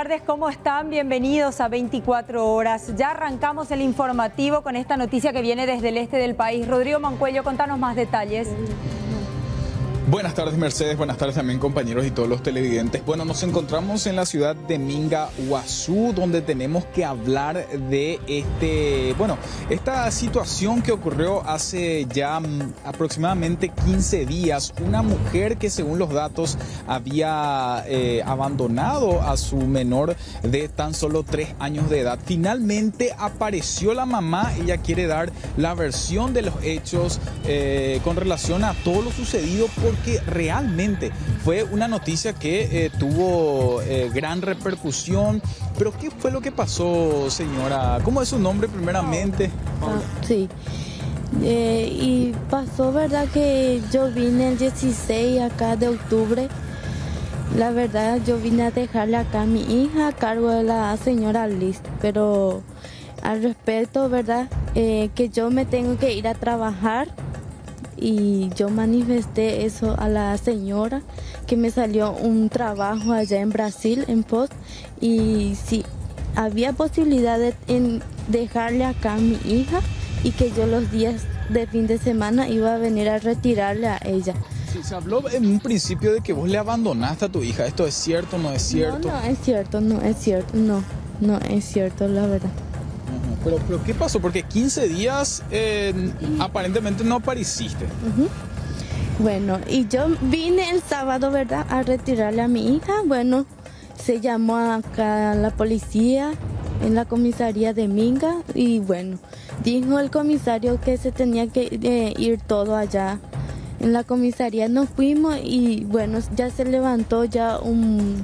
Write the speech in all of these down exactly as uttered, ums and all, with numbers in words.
tardes, ¿cómo están? Bienvenidos a veinticuatro horas. Ya arrancamos el informativo con esta noticia que viene desde el este del país. Rodrigo Mancuello, contanos más detalles. Buenas tardes, Mercedes. Buenas tardes también, compañeros y todos los televidentes. Bueno, nos encontramos en la ciudad de Minga, Guazú, donde tenemos que hablar de este, bueno, esta situación que ocurrió hace ya aproximadamente quince días. Una mujer que, según los datos, había eh, abandonado a su menor de tan solo tres años de edad. Finalmente apareció la mamá. Ella quiere dar la versión de los hechos eh, con relación a todo lo sucedido, por que realmente fue una noticia que eh, tuvo eh, gran repercusión. Pero ¿qué fue lo que pasó, señora? ¿Cómo es su nombre primeramente? Ah, sí, eh, y pasó, ¿verdad? Que yo vine el dieciséis acá de octubre. La verdad, yo vine a dejarle acá a mi hija a cargo de la señora Liz, pero al respecto, ¿verdad? Eh, que yo me tengo que ir a trabajar. Y yo manifesté eso a la señora, que me salió un trabajo allá en Brasil, en Post, y si había posibilidad de en dejarle acá a mi hija y que yo los días de fin de semana iba a venir a retirarle a ella. Sí, se habló en un principio de que vos le abandonaste a tu hija. ¿Esto es cierto o no es cierto? No, no es cierto, no es cierto, no, no es cierto, la verdad. Pero, pero ¿qué pasó? Porque quince días eh, aparentemente no apareciste. Uh-huh. Bueno, y yo vine el sábado, ¿verdad?, a retirarle a mi hija. Bueno, se llamó acá a la policía en la comisaría de Minga y bueno, dijo el comisario que se tenía que eh, ir todo allá. En la comisaría nos fuimos y bueno, ya se levantó ya un,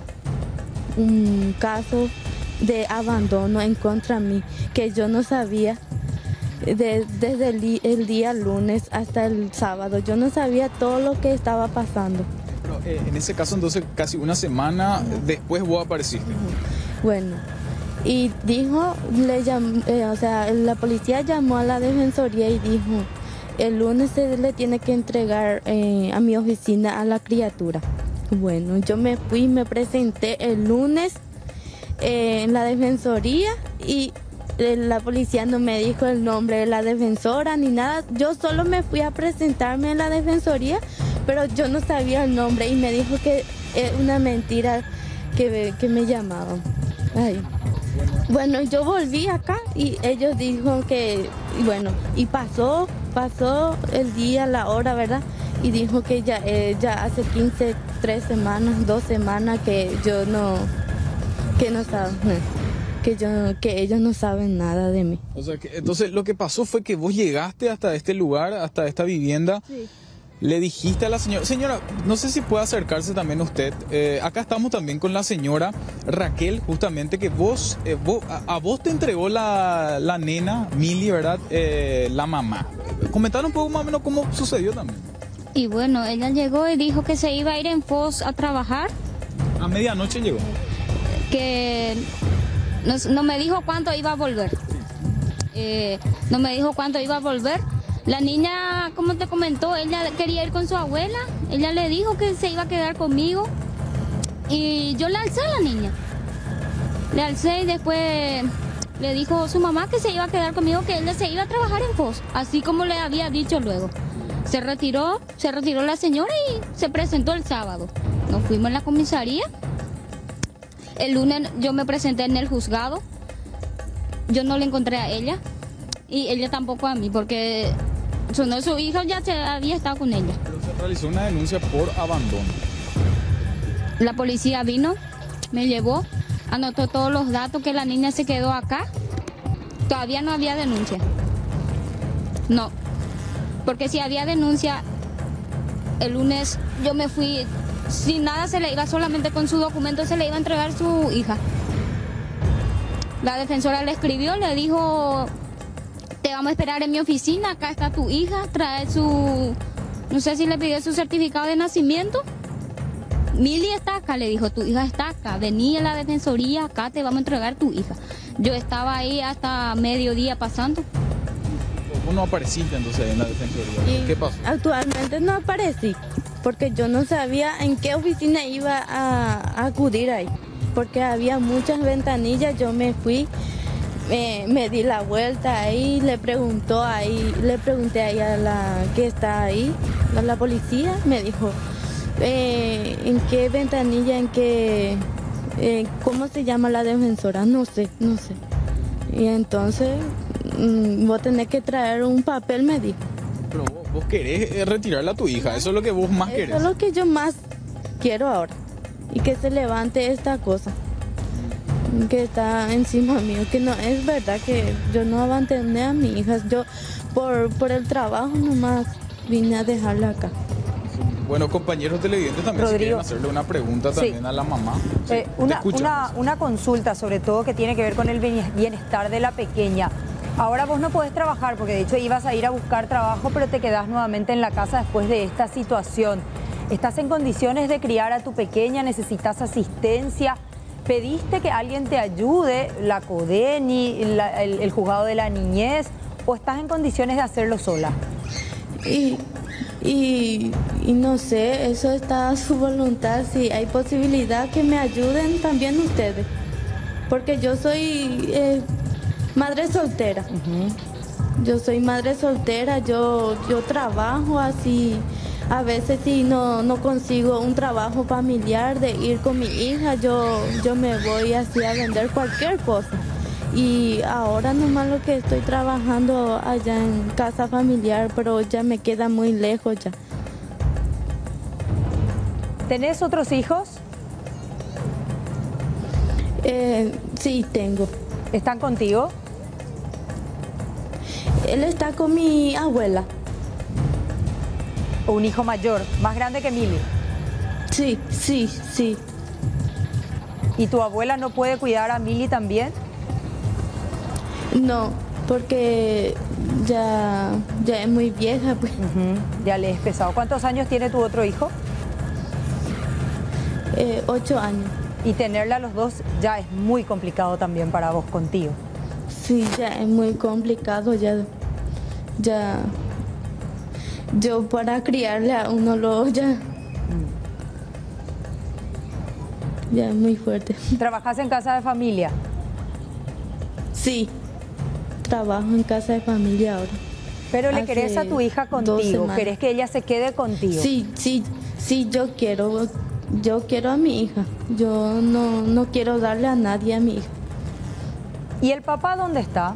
un caso de abandono en contra de mí, que yo no sabía de, desde el, el día lunes hasta el sábado. Yo no sabía todo lo que estaba pasando. Pero, eh, en ese caso, entonces, casi una semana uh-huh. después vos apareciste. Uh-huh. Bueno, y dijo, le llamó, eh, o sea, la policía llamó a la defensoría y dijo, el lunes se le tiene que entregar eh, a mi oficina a la criatura. Bueno, yo me fui, me presenté el lunes Eh, en la defensoría y eh, la policía no me dijo el nombre de la defensora ni nada. Yo solo me fui a presentarme en la defensoría, pero yo no sabía el nombre y me dijo que es una mentira que, que me llamaban. Ay. Bueno, yo volví acá y ellos dijeron que, bueno, y pasó, pasó el día, la hora, ¿verdad? Y dijo que ya, eh, ya hace quince, tres semanas, dos semanas que yo no... que no saben, que yo, que ellos no saben nada de mí. O sea, que, entonces lo que pasó fue que vos llegaste hasta este lugar, hasta esta vivienda, sí. Le dijiste a la señora, señora, no sé si puede acercarse también usted, eh, acá estamos también con la señora Raquel, justamente que vos, eh, vos a, a vos te entregó la, la nena, Mili, ¿verdad? Eh, la mamá. Comentar un poco más o menos cómo sucedió también. Y bueno, ella llegó y dijo que se iba a ir en Foz a trabajar. A medianoche llegó. Que no, no me dijo cuánto iba a volver, eh, no me dijo cuánto iba a volver. La niña, como te comentó, ella quería ir con su abuela, ella le dijo que se iba a quedar conmigo y yo le alcé a la niña, le alcé y después le dijo su mamá que se iba a quedar conmigo, que ella se iba a trabajar en Foz, así como le había dicho luego. Se retiró, se retiró la señora y se presentó el sábado. Nos fuimos a la comisaría. El lunes yo me presenté en el juzgado, yo no le encontré a ella y ella tampoco a mí porque su, no, su hija ya se había estado con ella. Pero se realizó una denuncia por abandono. La policía vino, me llevó, anotó todos los datos que la niña se quedó acá, todavía no había denuncia. No, porque si había denuncia, el lunes yo me fui... Sin nada se le iba, solamente con su documento se le iba a entregar su hija. La defensora le escribió, le dijo, te vamos a esperar en mi oficina, acá está tu hija, trae su, no sé si le pidió su certificado de nacimiento. Mili está acá, le dijo, tu hija está acá, vení a la defensoría, acá te vamos a entregar tu hija. Yo estaba ahí hasta mediodía pasando. ¿Vos no apareciste entonces en la defensoría? ¿Qué pasó? Actualmente no aparecí, porque yo no sabía en qué oficina iba a, a acudir ahí. porque había muchas ventanillas. Yo me fui, me, me di la vuelta ahí, le preguntó ahí, le pregunté ahí a la que está ahí, a la policía, me dijo, eh, ¿en qué ventanilla, en qué, eh, cómo se llama la defensora? No sé, no sé. Y entonces, mmm, vos tenés que traer un papel, me dijo. Pero vos, vos querés retirarle a tu hija, eso es lo que vos más Eso querés. es lo que yo más quiero ahora. Y que se levante esta cosa que está encima mío, que no es verdad que yo no abandoné a mi hija. Yo por, por el trabajo nomás vine a dejarla acá. Bueno, compañeros televidentes también si quieren hacerle una pregunta también Sí. a la mamá. Sí, Eh, te una, escucho. una, una consulta sobre todo que tiene que ver con el bienestar de la pequeña. Ahora vos no podés trabajar porque de hecho ibas a ir a buscar trabajo, pero te quedás nuevamente en la casa después de esta situación. ¿Estás en condiciones de criar a tu pequeña? ¿Necesitas asistencia? ¿Pediste que alguien te ayude, la CODENI, la- el, el juzgado de la niñez, o estás en condiciones de hacerlo sola? Y, y, y no sé, eso está a su voluntad. Si hay posibilidad que me ayuden también ustedes, porque yo soy eh, madre soltera. Yo soy madre soltera, yo, yo trabajo así. A veces si no, no consigo un trabajo familiar de ir con mi hija, yo, yo me voy así a vender cualquier cosa. Y ahora nomás lo que estoy trabajando allá en casa familiar, pero ya me queda muy lejos ya. ¿Tenés otros hijos? Eh, sí, tengo. ¿Están contigo? Él está con mi abuela. ¿O un hijo mayor, más grande que Mili? Sí, sí, sí. ¿Y tu abuela no puede cuidar a Mili también? No, porque ya, ya es muy vieja, pues. Ujú, ya le es pesado. ¿Cuántos años tiene tu otro hijo? Eh, ocho años. Y tenerla a los dos ya es muy complicado también para vos contigo. Sí, ya es muy complicado, ya, ya, yo para criarle a uno lo, ya, ya es muy fuerte. ¿Trabajás en casa de familia? Sí, trabajo en casa de familia ahora. Pero le Hace querés a tu hija dos contigo, semanas. querés que ella se quede contigo. Sí, sí, sí, yo quiero, yo quiero a mi hija, yo no, no quiero darle a nadie a mi hija. ¿Y el papá dónde está?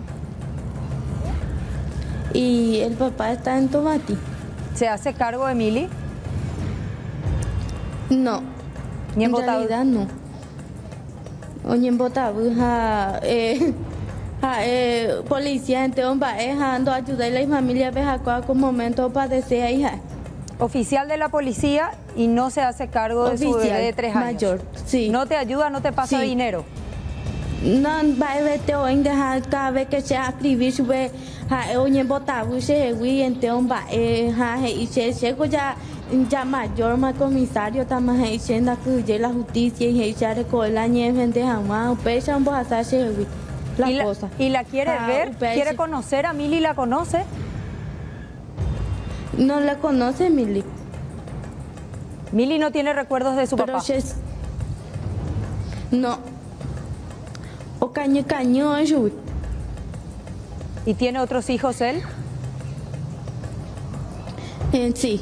Y el papá está en Tomati. ¿Se hace cargo de Mili? No, Ni en en Botaú. realidad no. Oye, en Botaú, ja, eh, ja, eh, policía en Teomba, eh, ja, ando a ayudar a la familia de Jacoa con momento para desear, hija. Oficial de la policía y no se hace cargo de su bebé Oficial, de tres años. mayor, sí. No te ayuda, no te pasa Sí. dinero. No, va a ver te oyen dejar cada vez que se escribir sube, ja, oye, en Botaú, se güey, en Teomba, eh, ja, y se llego ya, ya mayor, más comisario, está más diciendo que la justicia y ya recoge la nieve de jamás, pesa un poco hasta se güey. La y, la, cosa. y la quiere Ah, ver, upe, quiere sí. conocer a Mili, ¿la conoce? No la conoce, Mili. Mili no tiene recuerdos de su Pero papá. se- no. O caño caño, yo. ¿Y tiene otros hijos él? Eh, sí,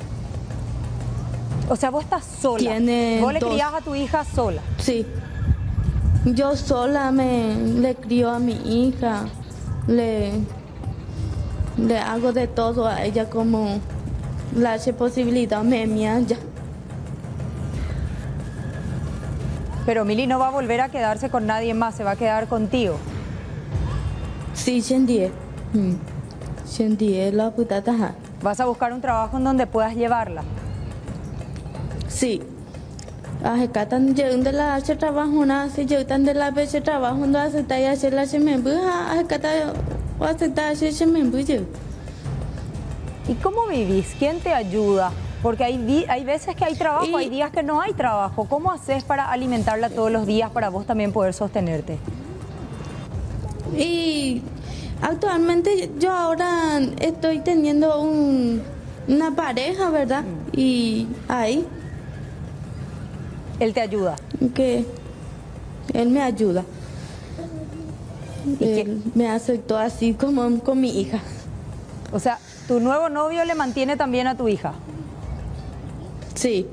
O sea, vos estás sola. Tiene Vos le dos. criás a tu hija sola. sí. Yo sola me le crío a mi hija, le, le hago de todo a ella como la hace posibilidad me mía ya. Pero Mili no va a volver a quedarse con nadie más, se va a quedar contigo. Sí, Shendie. Mm. Shendie la puta taja. Vas a buscar un trabajo en donde puedas llevarla. Sí. Hace catan yo de la hace trabajo na hace yo tan de la vez trabajo no hace talla hace la se me buja hace cata hace talla se me buja. ¿Y cómo vivís? ¿Quién te ayuda? Porque hay, vi- hay veces que hay trabajo, Y- hay días que no hay trabajo. ¿Cómo haces para alimentarla todos los días para vos también poder sostenerte? Y actualmente yo ahora estoy teniendo un, una pareja, ¿verdad? Y ahí Él te ayuda. que él me ayuda. ¿Y Él me aceptó así como con mi hija. O sea, ¿tu nuevo novio le mantiene también a tu hija? Sí,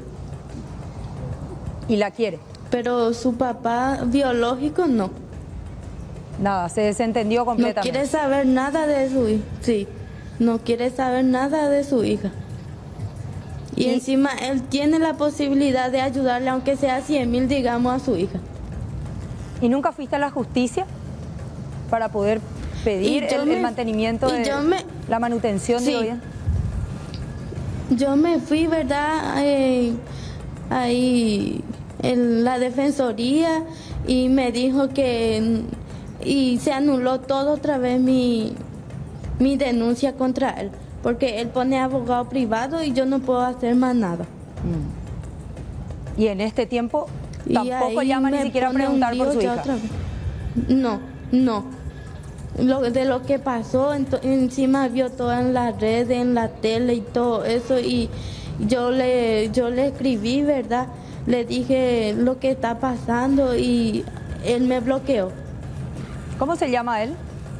¿Y la quiere? pero su papá biológico no. Nada, se desentendió No completamente. quiere saber nada de su hija. Sí, no quiere saber nada de su hija. Y, Y- encima él tiene la posibilidad de ayudarle, aunque sea cien mil, digamos, a su hija. ¿Y nunca fuiste a la justicia para poder pedir Y yo el, el me- mantenimiento y de yo me- la manutención? Sí. Digo bien? Yo me fui, ¿verdad? Eh, ahí en la defensoría y me dijo que... Y se anuló todo otra vez mi, mi denuncia contra él, porque él pone abogado privado y yo no puedo hacer más nada. Y en este tiempo Y tampoco ahí llama ni me siquiera a pone un preguntar por lío su ya hija. otra vez. No, no. Lo, de lo que pasó, ento- encima vio todo en la red, en la tele y todo eso, y yo le, yo le escribí, ¿verdad? Le dije lo que está pasando y él me bloqueó. ¿Cómo se llama él?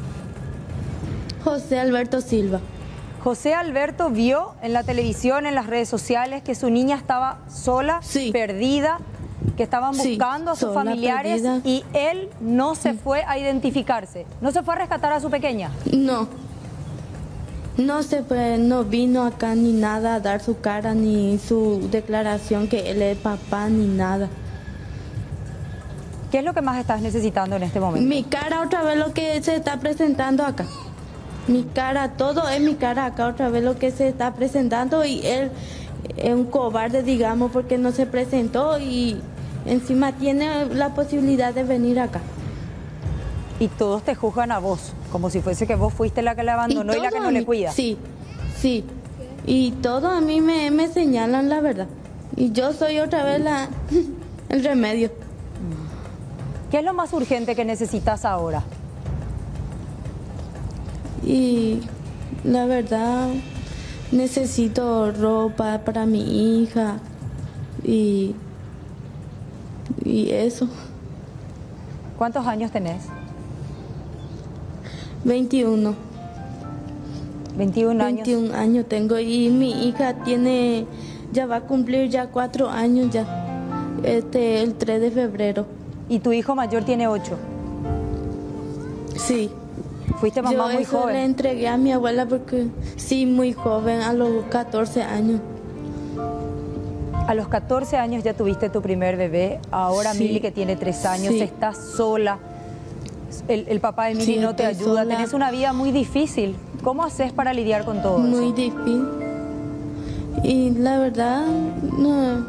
José Alberto Silva. José Alberto vio en la televisión, en las redes sociales, que su niña estaba sola, Sí. perdida, que estaban Sí, buscando a sus sola, familiares perdida. y él no se fue a identificarse, no se fue a rescatar a su pequeña. No. No se fue, no vino acá ni nada a dar su cara, ni su declaración que él es papá, ni nada. ¿Qué es lo que más estás necesitando en este momento? Mi cara otra vez lo que se está presentando acá. Mi cara, todo es mi cara acá otra vez lo que se está presentando y él es un cobarde, digamos, porque no se presentó y encima tiene la posibilidad de venir acá. Y todos te juzgan a vos, como si fuese que vos fuiste la que le abandonó y, la que todo no a le mí- cuida. Sí, sí. Y todo a mí me, me señalan la verdad. Y yo soy otra vez la, el remedio. ¿Qué es lo más urgente que necesitas ahora? Y la verdad, necesito ropa para mi hija y, y eso. ¿Cuántos años tenés? veintiuno. veintiún años. veintiún años tengo y mi hija tiene, ya va a cumplir ya cuatro años ya, este, el tres de febrero. Y tu hijo mayor tiene ocho. Sí. Fuiste mamá Yo muy eso joven. le entregué a mi abuela porque sí, muy joven, a los catorce años. A los catorce años ya tuviste tu primer bebé. Ahora Sí. Mili, que tiene tres años, Sí. estás sola. El, el papá de Mili Sí, no te estoy ayuda. sola. Tenés una vida muy difícil. ¿Cómo haces para lidiar con todo Muy eso? difícil. Y la verdad, no.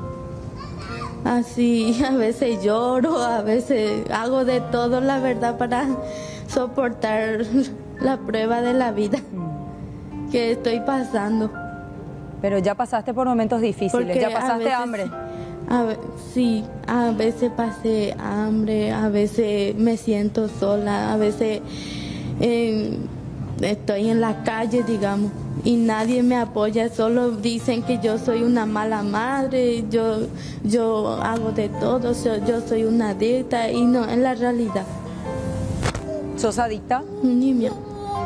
Así, a veces lloro, a veces hago de todo, la verdad, para soportar la prueba de la vida que estoy pasando. Pero ya pasaste por momentos difíciles, Porque ya a pasaste veces- hambre. a ve- sí, a veces pasé hambre, a veces me siento sola, a veces eh, estoy en la calle, digamos, y nadie me apoya, solo dicen que yo soy una mala madre, yo, yo hago de todo, so- yo soy una adicta y no, en la realidad. ¿Sos adicta? Ni mía.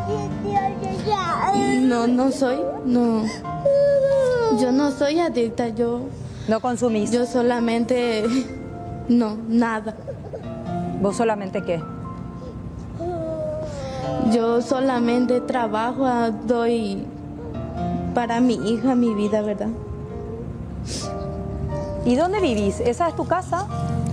No, no soy, no. Yo no soy adicta, yo, ¿No consumís? yo solamente, no, nada. ¿Vos solamente qué? Yo solamente trabajo, ah, doy para mi hija mi vida, ¿verdad? ¿Y dónde vivís? ¿Esa es tu casa?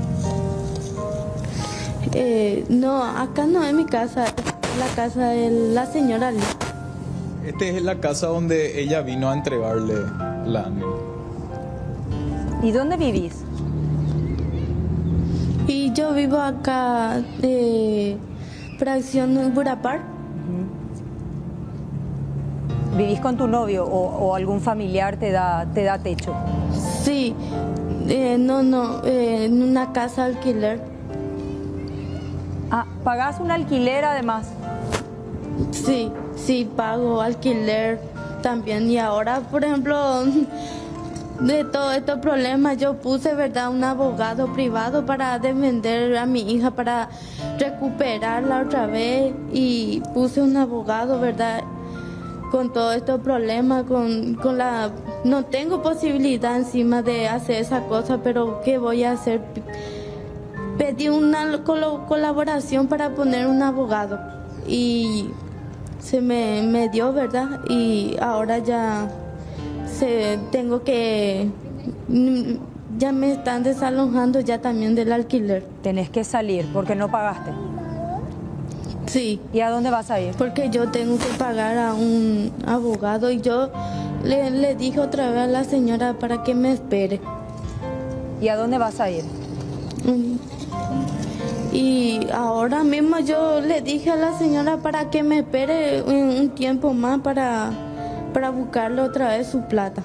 Eh, no, acá no es mi casa, es la casa de la señora Lee. Esta es la casa donde ella vino a entregarle la Mili. ¿Y dónde vivís? Y yo vivo acá, eh, fracción Burapar. ¿Vivís con tu novio o, o algún familiar te da, te da techo? Sí, eh, no, no, eh, en una casa alquiler. Ah, ¿pagás un alquiler además? Sí, sí, pago alquiler también. Y ahora, por ejemplo, de todos estos problemas yo puse, ¿verdad?, un abogado privado para defender a mi hija, para recuperarla otra vez, y puse un abogado, ¿verdad?, con todos estos problemas, con, con la... No tengo posibilidad encima de hacer esa cosa, pero ¿qué voy a hacer? Pedí una col- colaboración para poner un abogado y se me, me dio, ¿verdad? Y ahora ya se, tengo que... Ya me están desalojando ya también del alquiler. Tenés que salir porque no pagaste. Sí. ¿Y a dónde vas a ir? Porque yo tengo que pagar a un abogado y yo le, le dije otra vez a la señora para que me espere. ¿Y a dónde vas a ir? Y ahora mismo yo le dije a la señora para que me espere un, un tiempo más para, para buscarle otra vez su plata.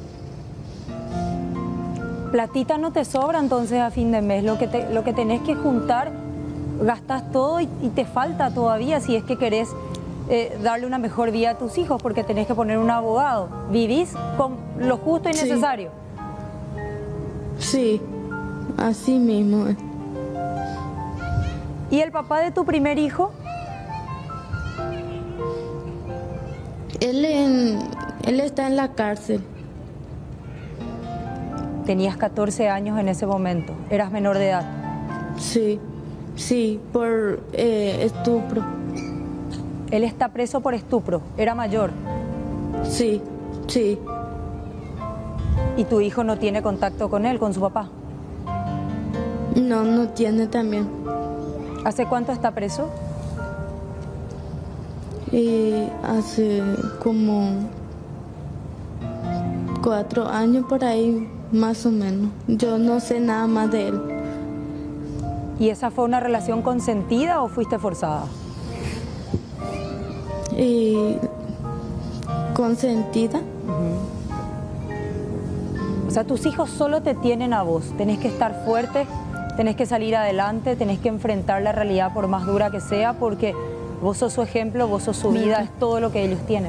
Platita no te sobra entonces a fin de mes. Lo que, te, lo que tenés que juntar, gastas todo y, y te falta todavía si es que querés eh, darle una mejor vida a tus hijos, porque tenés que poner un abogado. Vivís con lo justo y Sí. necesario. Sí, así mismo. ¿Y el papá de tu primer hijo? Él, en, él está en la cárcel. Tenías catorce años en ese momento, eras menor de edad. Sí, sí, por eh, estupro. Él está preso por estupro, era mayor. Sí, sí. ¿Y tu hijo no tiene contacto con él, con su papá? No, no tiene también. ¿Hace cuánto está preso? Y hace como cuatro años por ahí, más o menos. Yo no sé nada más de él. ¿Y esa fue una relación consentida o fuiste forzada? Y consentida. O sea, tus hijos solo te tienen a vos. Tenés que estar fuerte, tenés que salir adelante, tenés que enfrentar la realidad por más dura que sea, porque vos sos su ejemplo, vos sos su vida, es todo lo que ellos tienen.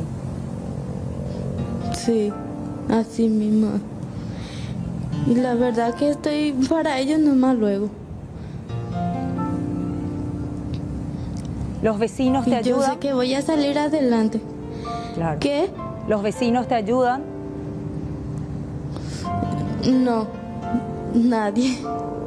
Sí, así mismo. Y la verdad que estoy para ellos nomás luego. ¿Los vecinos te Y yo ayudan? sé que voy a salir adelante. Claro. ¿Qué? ¿Los vecinos te ayudan? No, nadie.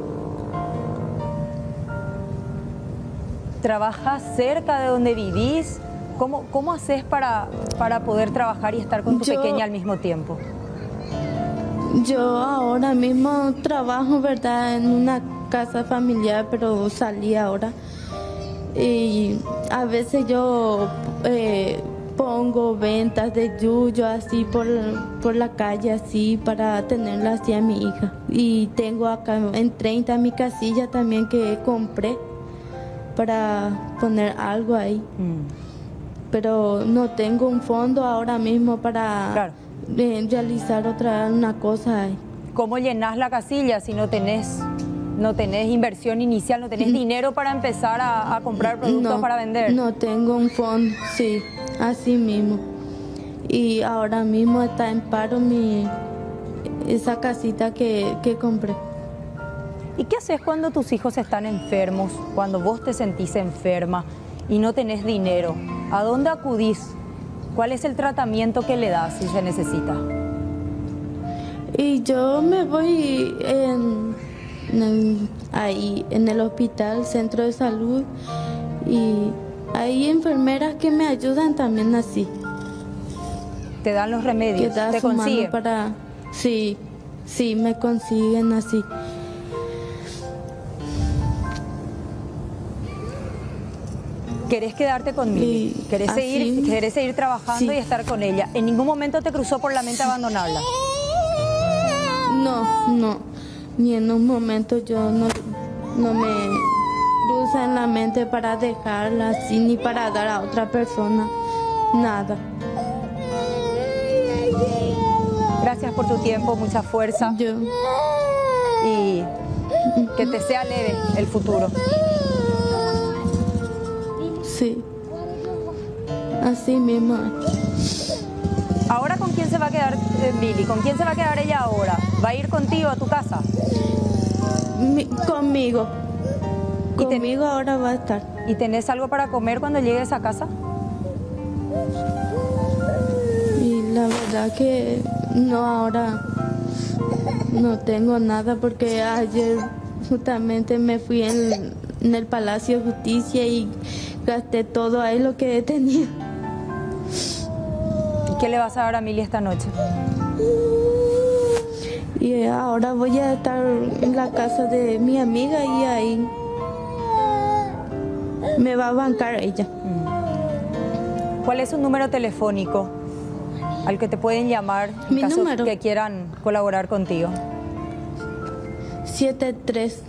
¿Trabajas cerca de donde vivís? ¿Cómo, cómo haces para, para poder trabajar y estar con tu Yo- pequeña al mismo tiempo? Yo ahora mismo trabajo, ¿verdad?, en una casa familiar, pero salí ahora. Y a veces yo eh, pongo ventas de yuyo así por, por la calle, así, para tenerla así a mi hija. Y tengo acá en treinta mi casilla también que compré para poner algo ahí. Mm. Pero no tengo un fondo ahora mismo para Claro. eh, realizar otra una cosa ahí. ¿Cómo llenás la casilla si no tenés, no tenés inversión inicial, no tenés dinero para empezar a, a comprar productos No, para vender? no tengo un fondo, sí, así mismo. Y ahora mismo está en paro mi esa casita que, que compré. ¿Y qué haces cuando tus hijos están enfermos, cuando vos te sentís enferma y no tenés dinero? ¿A dónde acudís? ¿Cuál es el tratamiento que le das si se necesita? Y yo me voy en, en- ahí en el hospital, centro de salud, y hay enfermeras que me ayudan también así, ¿Te dan los que remedios? da ¿Te su mano consiguen? para, sí, sí, me consiguen así. ¿Querés quedarte conmigo? Y ¿Querés así- seguir, querés seguir trabajando sí. y estar con ella? ¿En ningún momento te cruzó por la mente abandonarla? No, no, ni en un momento yo no, no me cruza en la mente para dejarla así, ni para dar a otra persona, nada. Gracias por tu tiempo, mucha fuerza Yo, y que te sea leve el futuro. sí, así mismo. ¿Ahora con quién se va a quedar eh, Mili? ¿Con quién se va a quedar ella ahora? ¿Va a ir contigo a tu casa? Mi, conmigo. ¿Y ten- Conmigo ahora va a estar. ¿Y tenés algo para comer cuando llegues a casa? Y la verdad que no, ahora no tengo nada porque ayer justamente me fui en, en el Palacio de Justicia y gasté todo ahí lo que he tenido. ¿Y qué le vas a dar a Mili esta noche? Y ahora voy a estar en la casa de mi amiga y ahí me va a bancar ella. ¿Cuál es su número telefónico al que te pueden llamar en Mi caso número. que quieran colaborar contigo? siete tres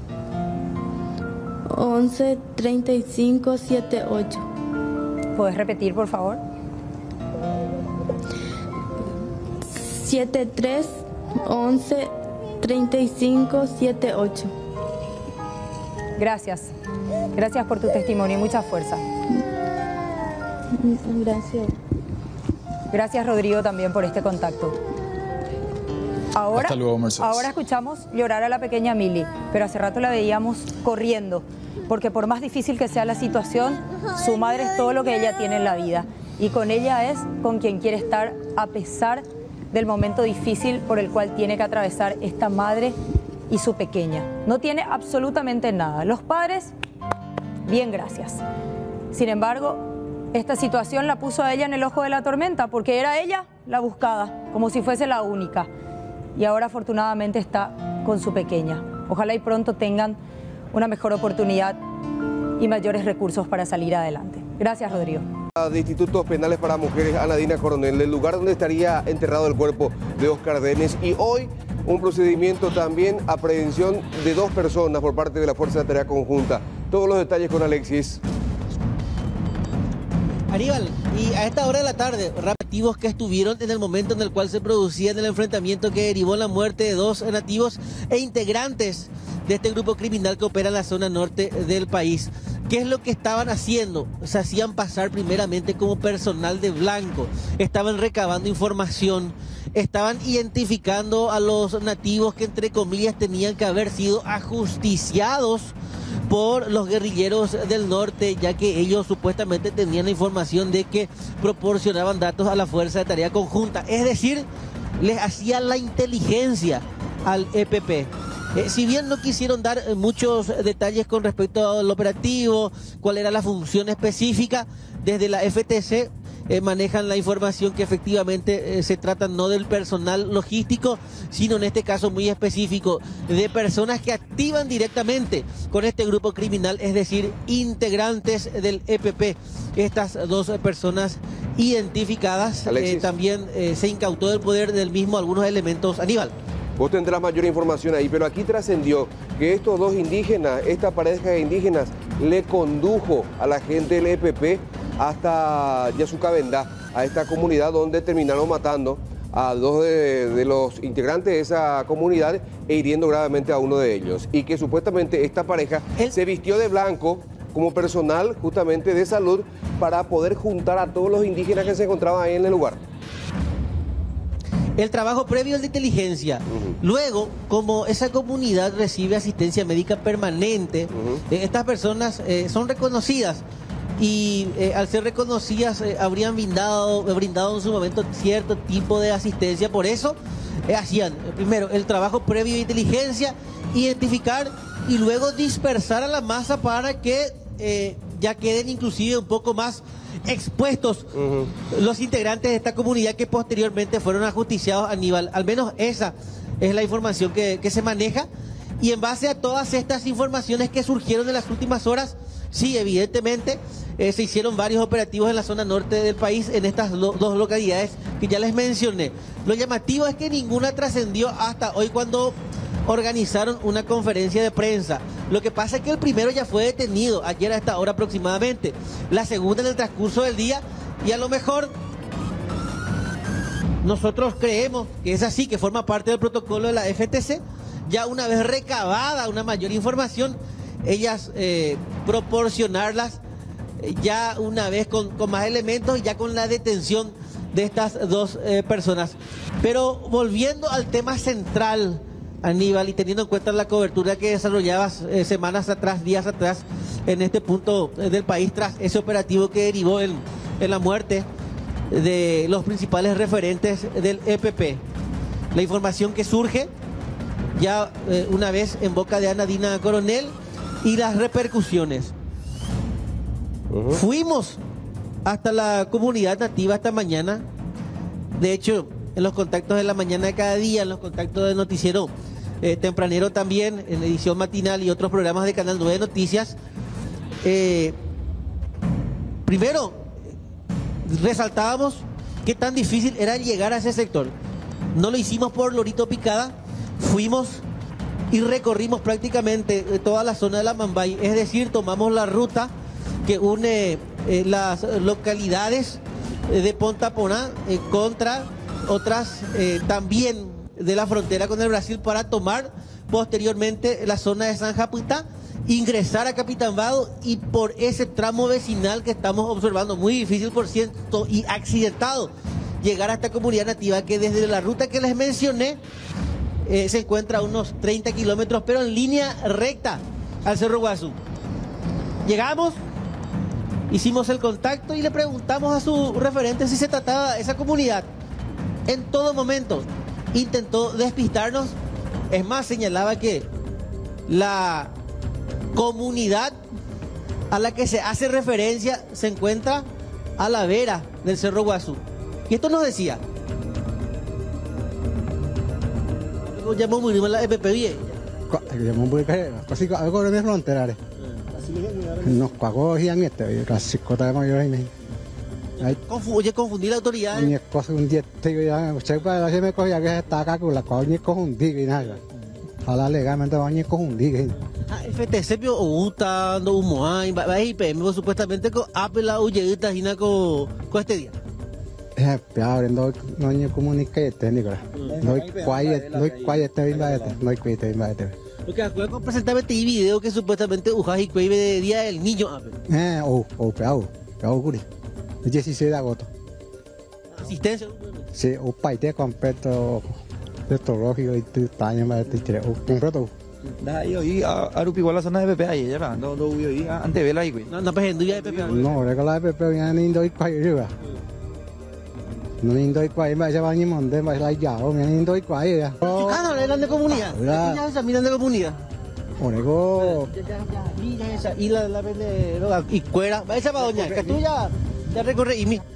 once treinta y cinco setenta y ocho. ¿Puedes repetir, por favor? siete tres once treinta y cinco setenta y ocho. Gracias. Gracias por tu testimonio y mucha fuerza. Gracias. Gracias, Rodrigo, también por este contacto. Ahora, Hasta luego, Mercedes. ahora escuchamos llorar a la pequeña Mili, pero hace rato la veíamos corriendo, porque por más difícil que sea la situación, su madre es todo lo que ella tiene en la vida. Y con ella es con quien quiere estar a pesar del momento difícil por el cual tiene que atravesar esta madre y su pequeña. No tiene absolutamente nada. Los padres, bien, gracias. Sin embargo, esta situación la puso a ella en el ojo de la tormenta porque era ella la buscada, como si fuese la única. Y ahora afortunadamente está con su pequeña. Ojalá y pronto tengan una mejor oportunidad y mayores recursos para salir adelante. Gracias, Rodrigo. De Institutos Penales para Mujeres, Ana Dina Coronel, el lugar donde estaría enterrado el cuerpo de Oscar Denis, y hoy un procedimiento también a prevención de dos personas por parte de la Fuerza de Tarea Conjunta. Todos los detalles con Alexis. Aníbal, y a esta hora de la tarde, nativos que estuvieron en el momento en el cual se producía el enfrentamiento que derivó en la muerte de dos nativos e integrantes de este grupo criminal que opera en la zona norte del país. ¿Qué es lo que estaban haciendo? Se hacían pasar primeramente como personal de blanco, estaban recabando información, estaban identificando a los nativos que entre comillas tenían que haber sido ajusticiados por los guerrilleros del norte, ya que ellos supuestamente tenían la información de que proporcionaban datos a la Fuerza de Tarea Conjunta, es decir, les hacían la inteligencia al E P P. Eh, si bien no quisieron dar eh, muchos detalles con respecto al operativo, cuál era la función específica, desde la F T C eh, manejan la información que efectivamente eh, se trata no del personal logístico, sino en este caso muy específico de personas que activan directamente con este grupo criminal, es decir, integrantes del E P P. Estas dos personas identificadas, eh, también eh, se incautó del poder del mismo algunos elementos. Aníbal. Vos tendrás mayor información ahí, pero aquí trascendió que estos dos indígenas, esta pareja de indígenas, le condujo a la gente del E P P hasta Yasucabendá, a esta comunidad donde terminaron matando a dos de, de los integrantes de esa comunidad e hiriendo gravemente a uno de ellos. Y que supuestamente esta pareja ¿El? se vistió de blanco como personal justamente de salud para poder juntar a todos los indígenas que se encontraban ahí en el lugar. El trabajo previo de inteligencia. Uh-huh. Luego, como esa comunidad recibe asistencia médica permanente, uh-huh. eh, estas personas eh, son reconocidas y eh, al ser reconocidas eh, habrían brindado, brindado en su momento cierto tipo de asistencia. Por eso eh, hacían eh, primero el trabajo previo de inteligencia, identificar y luego dispersar a la masa para que eh, ya queden inclusive un poco más expuestos uh-huh. los integrantes de esta comunidad que posteriormente fueron ajusticiados a Aníbal. Al menos esa es la información que, que se maneja, y en base a todas estas informaciones que surgieron en las últimas horas, sí, evidentemente eh, se hicieron varios operativos en la zona norte del país, en estas lo, dos localidades que ya les mencioné. Lo llamativo es que ninguna trascendió hasta hoy cuando organizaron una conferencia de prensa. Lo que pasa es que el primero ya fue detenido ayer a esta hora aproximadamente, la segunda en el transcurso del día, y a lo mejor nosotros creemos que es así, que forma parte del protocolo de la F T C. Ya una vez recabada una mayor información, ellas eh, proporcionarlas eh, ya una vez con, con más elementos, ya con la detención de estas dos eh, personas. Pero volviendo al tema central, Aníbal, y teniendo en cuenta la cobertura que desarrollabas eh, semanas atrás, días atrás, en este punto eh, del país, tras ese operativo que derivó en, en la muerte de los principales referentes del E P P. La información que surge ya eh, una vez en boca de Ana Dina Coronel y las repercusiones. Uh-huh. Fuimos hasta la comunidad nativa esta mañana. De hecho, en los contactos de la mañana de cada día, en los contactos del noticiero eh, tempranero también, en edición matinal y otros programas de Canal nueve Noticias, eh, primero resaltábamos qué tan difícil era llegar a ese sector. No lo hicimos por Lorito Picada, fuimos y recorrimos prácticamente toda la zona de la Mambay, es decir, tomamos la ruta que une eh, las localidades de Pontaponá eh, contra otras eh, también de la frontera con el Brasil para tomar posteriormente la zona de San Japuta, ingresar a Capitán Vado y por ese tramo vecinal que estamos observando, muy difícil por cierto y accidentado, llegar a esta comunidad nativa que desde la ruta que les mencioné eh, se encuentra a unos treinta kilómetros, pero en línea recta al Cerro Guazú. Llegamos, hicimos el contacto y le preguntamos a su referente si se trataba de esa comunidad. En todo momento intentó despistarnos, es más, señalaba que la comunidad a la que se hace referencia se encuentra a la vera del Cerro Guazú. Y esto nos decía. Lo llamó muy bien la E P P bien. Llamó muy bien, casi algo de frontera. Nos pagó y han este, casi cota de mayor y Oye, confundí la autoridad. Ni cosa un día te ya, usted para que me cogía que está acá con la coña confundida y nada. Fala legalmente bañe confundida. Ah, F T C pio uta no umoai, va I P M supuestamente con apela uyedita hina con con este día. Eh, peor, no no ni comunica técnico. No hay quiet, no hay quiet te invade, no hay quiet te invade. Porque acuerdo con presentar este video que supuestamente ujas y cueve de día del niño. Eh, oh, oh, peor, peor curi. dieciséis de agosto. Asistencia. Sí, un país completo de tológico y taño más de tres, un completo. Da yo y a rupi igual la zona de P P ahí ya va, no no yo y ante vela ahí güey. No no pues ya de P P. No, de la P P ya ni doy país yo. No ni doy país más ya va ni monte más la ya, o ni doy país ya. Ah, no, eran de comunidad. Ya esa miran de comunidad. Onego. Ya ya ya, mira esa y la la vende y cuera, esa va doña, que tú ya ya recorre y mi.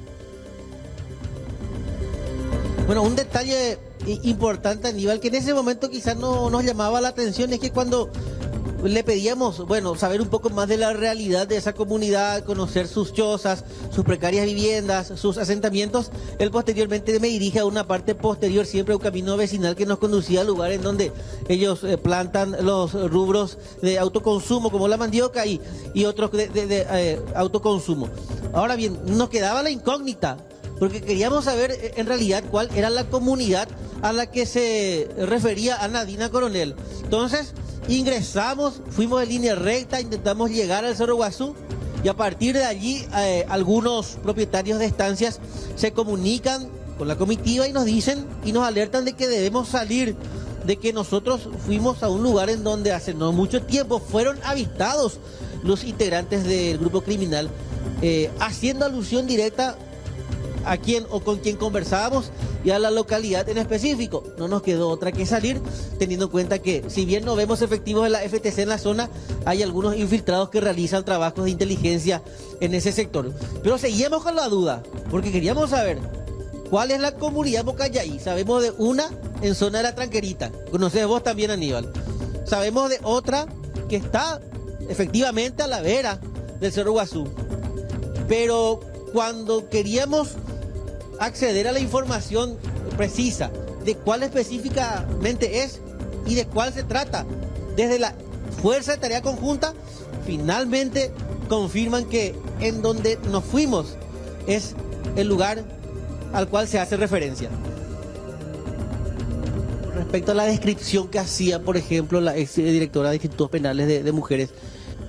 Bueno, un detalle importante, Aníbal, que en ese momento quizás no nos llamaba la atención, es que cuando le pedíamos, bueno, saber un poco más de la realidad de esa comunidad, conocer sus chozas, sus precarias viviendas, sus asentamientos, él posteriormente me dirige a una parte posterior, siempre un camino vecinal que nos conducía al lugar en donde ellos eh, plantan los rubros de autoconsumo, como la mandioca y, y otros de, de, de eh, autoconsumo. Ahora bien, nos quedaba la incógnita, porque queríamos saber en realidad cuál era la comunidad a la que se refería Ana Dina Coronel. Entonces, ingresamos, fuimos en línea recta, intentamos llegar al Cerro Guazú y a partir de allí eh, algunos propietarios de estancias se comunican con la comitiva y nos dicen y nos alertan de que debemos salir, de que nosotros fuimos a un lugar en donde hace no mucho tiempo fueron avistados los integrantes del grupo criminal, eh, haciendo alusión directa a quién o con quién conversábamos y a la localidad en específico. No nos quedó otra que salir, teniendo en cuenta que si bien no vemos efectivos de la F T C en la zona, hay algunos infiltrados que realizan trabajos de inteligencia en ese sector. Pero seguíamos con la duda, porque queríamos saber cuál es la comunidad Bocayaí. Sabemos de una en zona de la Tranquerita, conoces vos también, Aníbal. Sabemos de otra que está efectivamente a la vera del Cerro Guazú. Pero cuando queríamos acceder a la información precisa de cuál específicamente es y de cuál se trata, desde la Fuerza de Tarea Conjunta, finalmente confirman que en donde nos fuimos es el lugar al cual se hace referencia. Respecto a la descripción que hacía, por ejemplo, la ex directora de Institutos Penales de, de Mujeres,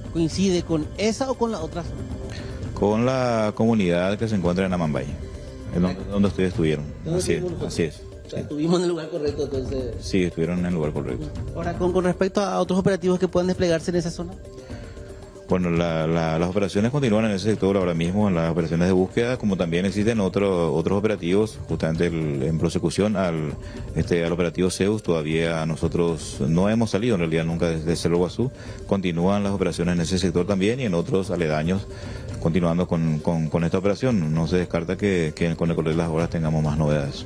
¿coincide con esa o con la otra? Con la comunidad que se encuentra en Amambay. en donde, donde ustedes estuvieron. Así es, así es. O sea, estuvimos en el lugar correcto, entonces. Sí, estuvieron en el lugar correcto. Ahora, con, con respecto a otros operativos que puedan desplegarse en esa zona. Bueno, la, la, las operaciones continúan en ese sector ahora mismo, en las operaciones de búsqueda, como también existen otro, otros operativos, justamente el, en prosecución al, este, al operativo Zeus. Todavía nosotros no hemos salido en realidad nunca desde Cerro Guazú. Continúan las operaciones en ese sector también y en otros aledaños, continuando con, con, con esta operación. No se descarta que, que con el correr de las horas tengamos más novedades.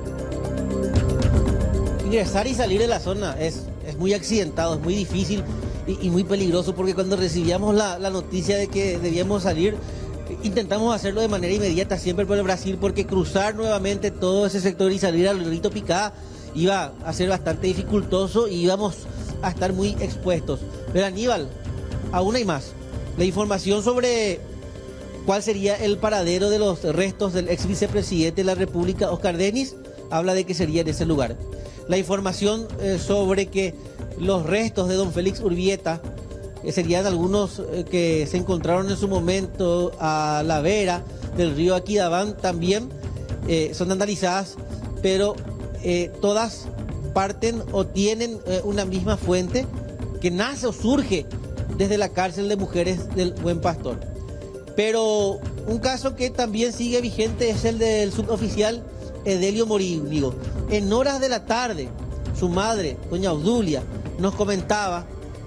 Ingresar y salir de la zona es, es muy accidentado, es muy difícil y, y muy peligroso, porque cuando recibíamos la, la noticia de que debíamos salir, intentamos hacerlo de manera inmediata siempre por el Brasil, porque cruzar nuevamente todo ese sector y salir al Rito Picá iba a ser bastante dificultoso y íbamos a estar muy expuestos. Pero Aníbal, aún hay más. La información sobre cuál sería el paradero de los restos del ex vicepresidente de la República, Oscar Denis, habla de que sería en ese lugar. La información eh, sobre que los restos de don Félix Urbieta eh, serían algunos eh, que se encontraron en su momento a la vera del río Aquidabán, también eh, son analizadas, pero eh, todas parten o tienen eh, una misma fuente que nace o surge desde la cárcel de mujeres del Buen Pastor. Pero un caso que también sigue vigente es el del suboficial Edelio Morínigo. En horas de la tarde, su madre, doña Obdulia, nos comentaba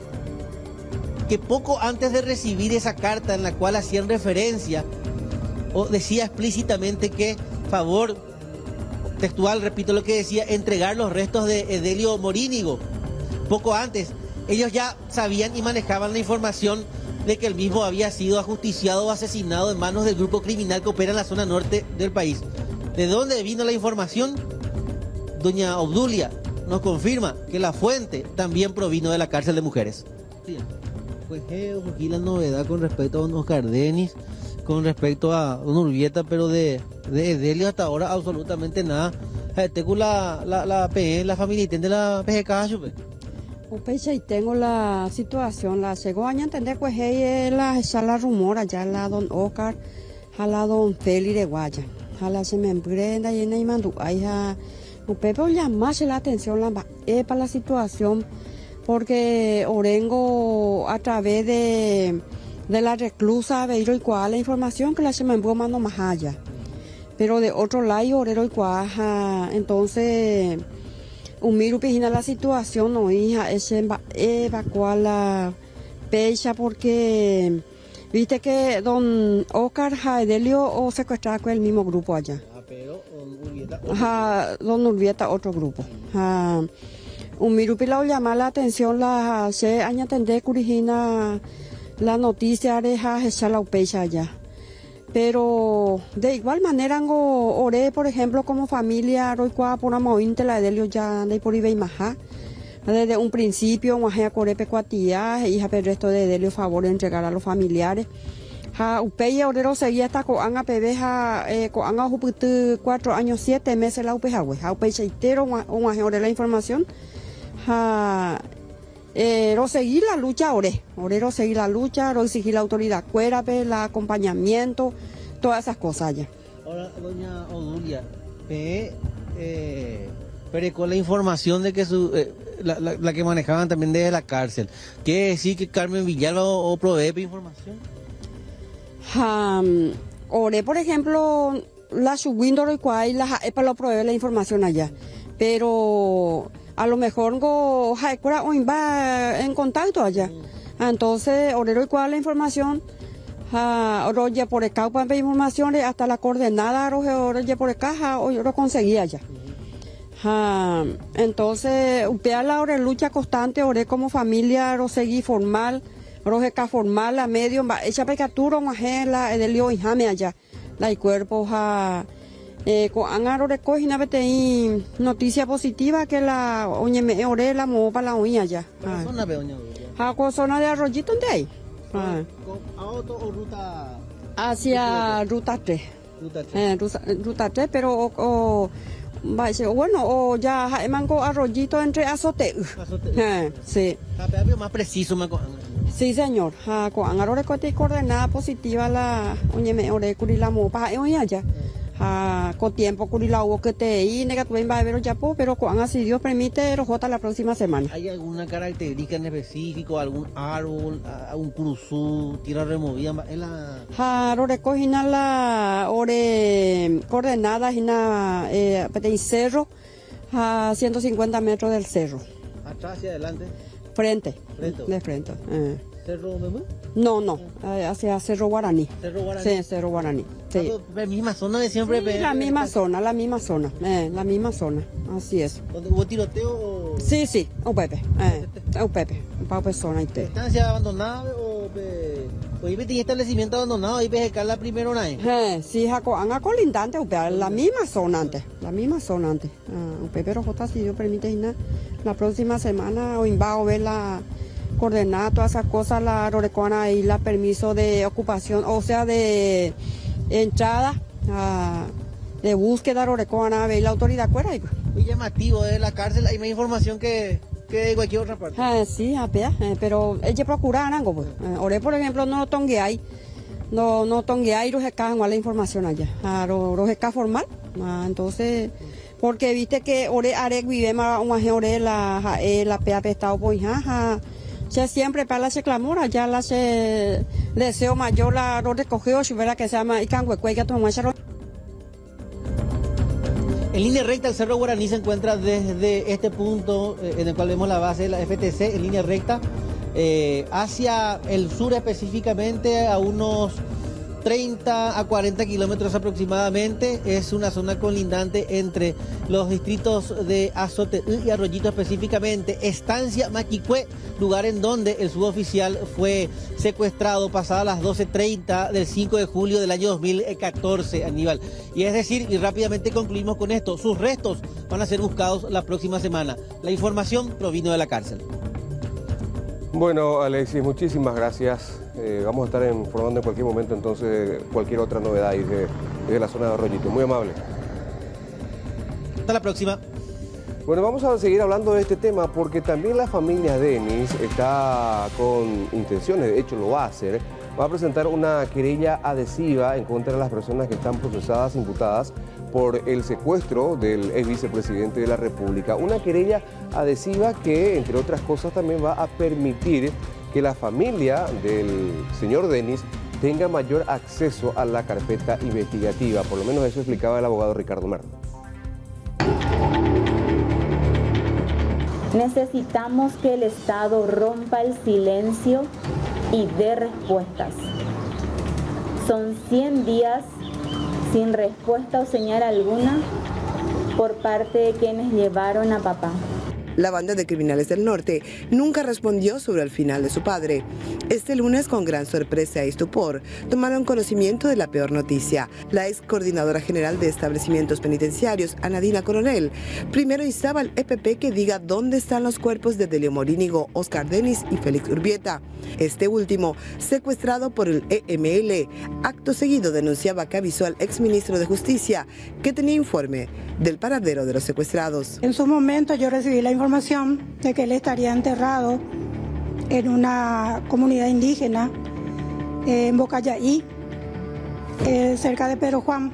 que poco antes de recibir esa carta en la cual hacían referencia o decía explícitamente que, favor, textual, repito lo que decía, entregar los restos de Edelio Morínigo. Poco antes, ellos ya sabían y manejaban la información de que el mismo había sido ajusticiado o asesinado en manos del grupo criminal que opera en la zona norte del país. ¿De dónde vino la información? Doña Obdulia nos confirma que la fuente también provino de la cárcel de mujeres. Pues aquí la novedad con respecto a don Oscar Denis, con respecto a don Urbieta, pero de, de Edelio hasta ahora absolutamente nada. Tengo la, la, la P E, la familia de la P G K. Y tengo la situación, la llegó a entender pues la esa la rumor allá la don Oscar, a la don Félix de Guaya. A la se me emprenda y en el mando hay a pero llamarse la atención la eh, para la situación, porque Orengo a través de, de la reclusa Beiro y cual la información que la se me mando más allá, pero de otro lado Orero y cuaja, entonces un miro pijina la situación no hija ese evacuar la pecha, porque viste que don Oscar Edelio o secuestraba con el mismo grupo allá. Ah, pero don Urbieta. Ja, don Urbieta otro grupo. Ja, un mirupi la llamar la atención la se aña tende curijina la noticia de ja esa la pecha allá. Pero de igual manera ngo oré, por ejemplo, como familia roicua por amointe la Edelio ya de por ibei maja. Desde un principio, Guajea Corepe Cuatía, hija pero resto de Edelio favor de entregar a los familiares. Ja, Upeya Orero seguía hasta Coanga Pebeja, Coanga Juputu, cuatro años, siete meses la Upeja, ja, Upeya entero, Guajea Oré la información. Ja, eh, ro seguir la lucha Oré, Orero seguir la lucha, ro exigir la autoridad cuérape, el acompañamiento, todas esas cosas ya. Ahora, doña Obdulia, P eh, pero con la información de que su, eh, la, la, la que manejaban también desde la cárcel, ¿quiere decir que Carmen Villalba o, o provee información? Um, Oré, por ejemplo, la subwindo y cual la EPA lo provee la información allá, pero a lo mejor go jaecura o va en contacto allá, entonces Orero y cual la información. Uh, Roger por el caupa de informaciones hasta la coordenada Roger por el caja o yo lo conseguía ya. Uh, entonces, usted a la hora de lucha constante, oré como familia, lo seguí formal, rojeca formal, a medio, esa pecaturo, la Edelio y jame allá, la y cuerpo, ja, eh, con angaro de cojina, vete noticia positiva que la oñe me oré la mo para la oña allá. ¿Qué zona de oña? Ja, con zona de Arroyito, ¿dónde hay? Ah. ¿A auto o ruta? Hacia ruta tres. Ruta tres. Eh, ruta, ruta tres, pero o, o, bueno, o ya mango Arroyito entre azote. Azote. Eh, sí. Pero más preciso, más sí, señor. Ha con angaro de coordenada positiva la oñe me ore curi la mo pa oña ya. Ah, con tiempo con la hubo que te y negatuén va a ver ya po, pero cuando si Dios permite rojota la próxima semana. ¿Hay alguna característica en específico, algún árbol, un cruzú, tierra removida en la? Ah, lo recogina la ore coordenadas en la eh, en cerro a ciento cincuenta metros del cerro. Atrás hacia adelante. Frente. Frente. De frente. Eh. ¿Cerro Memú? No, no, eh, hacia Cerro Guaraní. Cerro Guaraní. Sí, Cerro Guaraní. Sí. La misma zona de siempre. Sí, la misma zona, la misma zona, eh, la misma zona, así es. ¿Dónde hubo tiroteo? O... Sí, sí, un pepe, eh, un pepe, un pa persona y te. ¿Estancia abandonada o pe... o ibe tiene establecimiento abandonado ahí ves la primera una vez? Eh, sí, jaco, han acolindante, la misma zona antes, la misma zona antes. Uh, un pepe pero jota si Dios permite na, la próxima semana o va a ver la coordenada, todas esas cosas, la rorecuana y la permiso de ocupación, o sea, de entrada, uh, de búsqueda rorecuana, ve la autoridad cuera. Muy llamativo de la cárcel, hay más información que, que de cualquier otra parte. Eh, sí, apea, eh, pero ella procura algo, pues. Eh, Ore, por ejemplo, no tongueay, no, no tongueay, los escajan la información allá, ah, los escajan formal, ah, entonces... Porque viste que ore arek vive más ore la la pea estado pues ja ya siempre para la se clamora ya la se deseo mayor la lo recogió si verá que se llama Icangüe que toma esa. En línea recta el Cerro Guaraní se encuentra desde este punto eh, en el cual vemos la base de la F T C en línea recta eh, hacia el sur específicamente a unos treinta a cuarenta kilómetros aproximadamente. Es una zona colindante entre los distritos de Azoteú y Arroyito, específicamente Estancia Maquicue, lugar en donde el suboficial fue secuestrado pasadas las doce treinta del cinco de julio del año dos mil catorce, Aníbal. Y es decir, y rápidamente concluimos con esto, sus restos van a ser buscados la próxima semana. La información provino de la cárcel. Bueno, Alexis, muchísimas gracias. Eh, vamos a estar informando en cualquier momento entonces cualquier otra novedad ahí de, de la zona de Arroyito. Muy amable. Hasta la próxima. Bueno, vamos a seguir hablando de este tema porque también la familia Denis está con intenciones, de hecho lo va a hacer, va a presentar una querella adhesiva en contra de las personas que están procesadas, imputadas por el secuestro del ex vicepresidente de la República. Una querella adhesiva que, entre otras cosas, también va a permitir que la familia del señor Denis tenga mayor acceso a la carpeta investigativa. Por lo menos eso explicaba el abogado Ricardo Merlo. Necesitamos que el Estado rompa el silencio y dé respuestas. Son cien días sin respuesta o señal alguna por parte de quienes llevaron a papá. La banda de criminales del norte nunca respondió sobre el final de su padre. Este lunes, con gran sorpresa y estupor, tomaron conocimiento de la peor noticia. La ex coordinadora general de establecimientos penitenciarios, Anadina Coronel, primero instaba al E P P que diga dónde están los cuerpos de Delio Morínigo, Oscar Denis y Félix Urbieta. Este último, secuestrado por el E M L. Acto seguido denunciaba que avisó al exministro de Justicia que tenía informe del paradero de los secuestrados. En su momento yo recibí la información de que él estaría enterrado en una comunidad indígena eh, en Bocayaí, eh, cerca de Pedro Juan.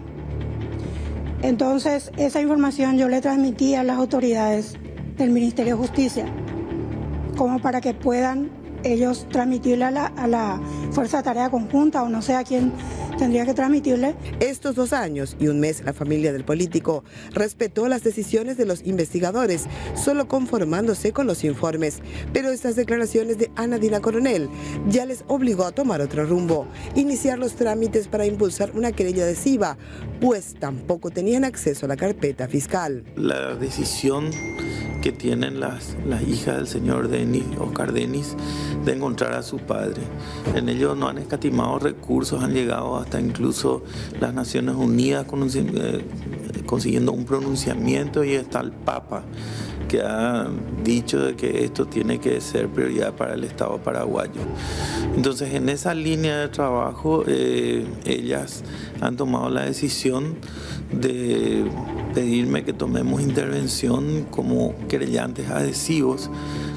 Entonces esa información yo le transmití a las autoridades del Ministerio de Justicia como para que puedan ellos transmitirle a la, a la Fuerza de Tarea Conjunta o no sé a quién tendría que transmitirle. Estos dos años y un mes la familia del político respetó las decisiones de los investigadores, solo conformándose con los informes. Pero estas declaraciones de Anadina Coronel ya les obligó a tomar otro rumbo, iniciar los trámites para impulsar una querella adhesiva, pues tampoco tenían acceso a la carpeta fiscal. La decisión que tienen las, las hijas del señor Denis, Oscar Denis, de encontrar a su padre. En ello no han escatimado recursos, han llegado hasta incluso las Naciones Unidas con un, eh, consiguiendo un pronunciamiento, y está el Papa que ha dicho de que esto tiene que ser prioridad para el Estado paraguayo. Entonces, en esa línea de trabajo, eh, ellas han tomado la decisión de pedirme que tomemos intervención como querellantes adhesivos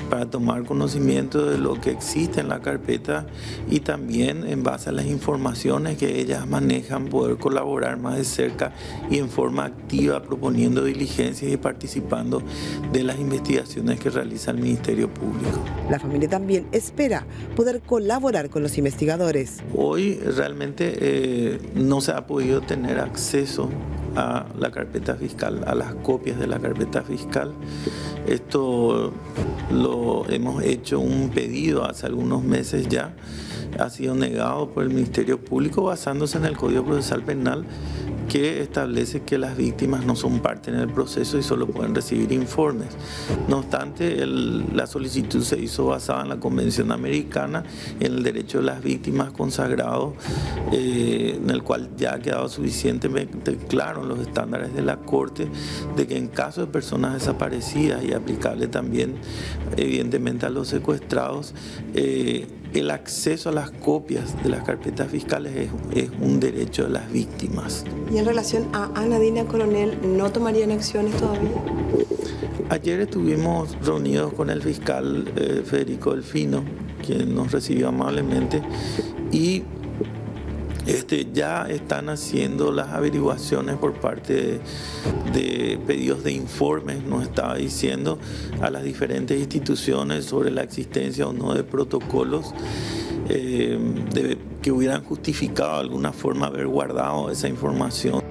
para tomar conocimiento de lo que existe en la carpeta y también en base a las informaciones que ellas manejan poder colaborar más de cerca y en forma activa proponiendo diligencias y participando de las investigaciones que realiza el Ministerio Público. La familia también espera poder colaborar con los investigadores. Hoy realmente eh, no se ha podido tener acceso a la carpeta fiscal, a las copias de la carpeta fiscal. Esto lo hemos hecho un pedido hace algunos meses ya, ha sido negado por el Ministerio Público basándose en el Código Procesal Penal que establece que las víctimas no son parte en el proceso y solo pueden recibir informes. No obstante, el, la solicitud se hizo basada en la Convención Americana, en el derecho de las víctimas consagrado, eh, en el cual ya ha quedado suficientemente claro en los estándares de la Corte de que en caso de personas desaparecidas y aplicable también evidentemente a los secuestrados, eh, el acceso a las copias de las carpetas fiscales es, es un derecho de las víctimas. Y en relación a Ana Dina Coronel, ¿no tomarían acciones todavía? Ayer estuvimos reunidos con el fiscal eh, Federico Delfino, quien nos recibió amablemente, y Este, ya están haciendo las averiguaciones por parte de, de pedidos de informes, nos estaba diciendo, a las diferentes instituciones sobre la existencia o no de protocolos eh, de, que hubieran justificado de alguna forma haber guardado esa información.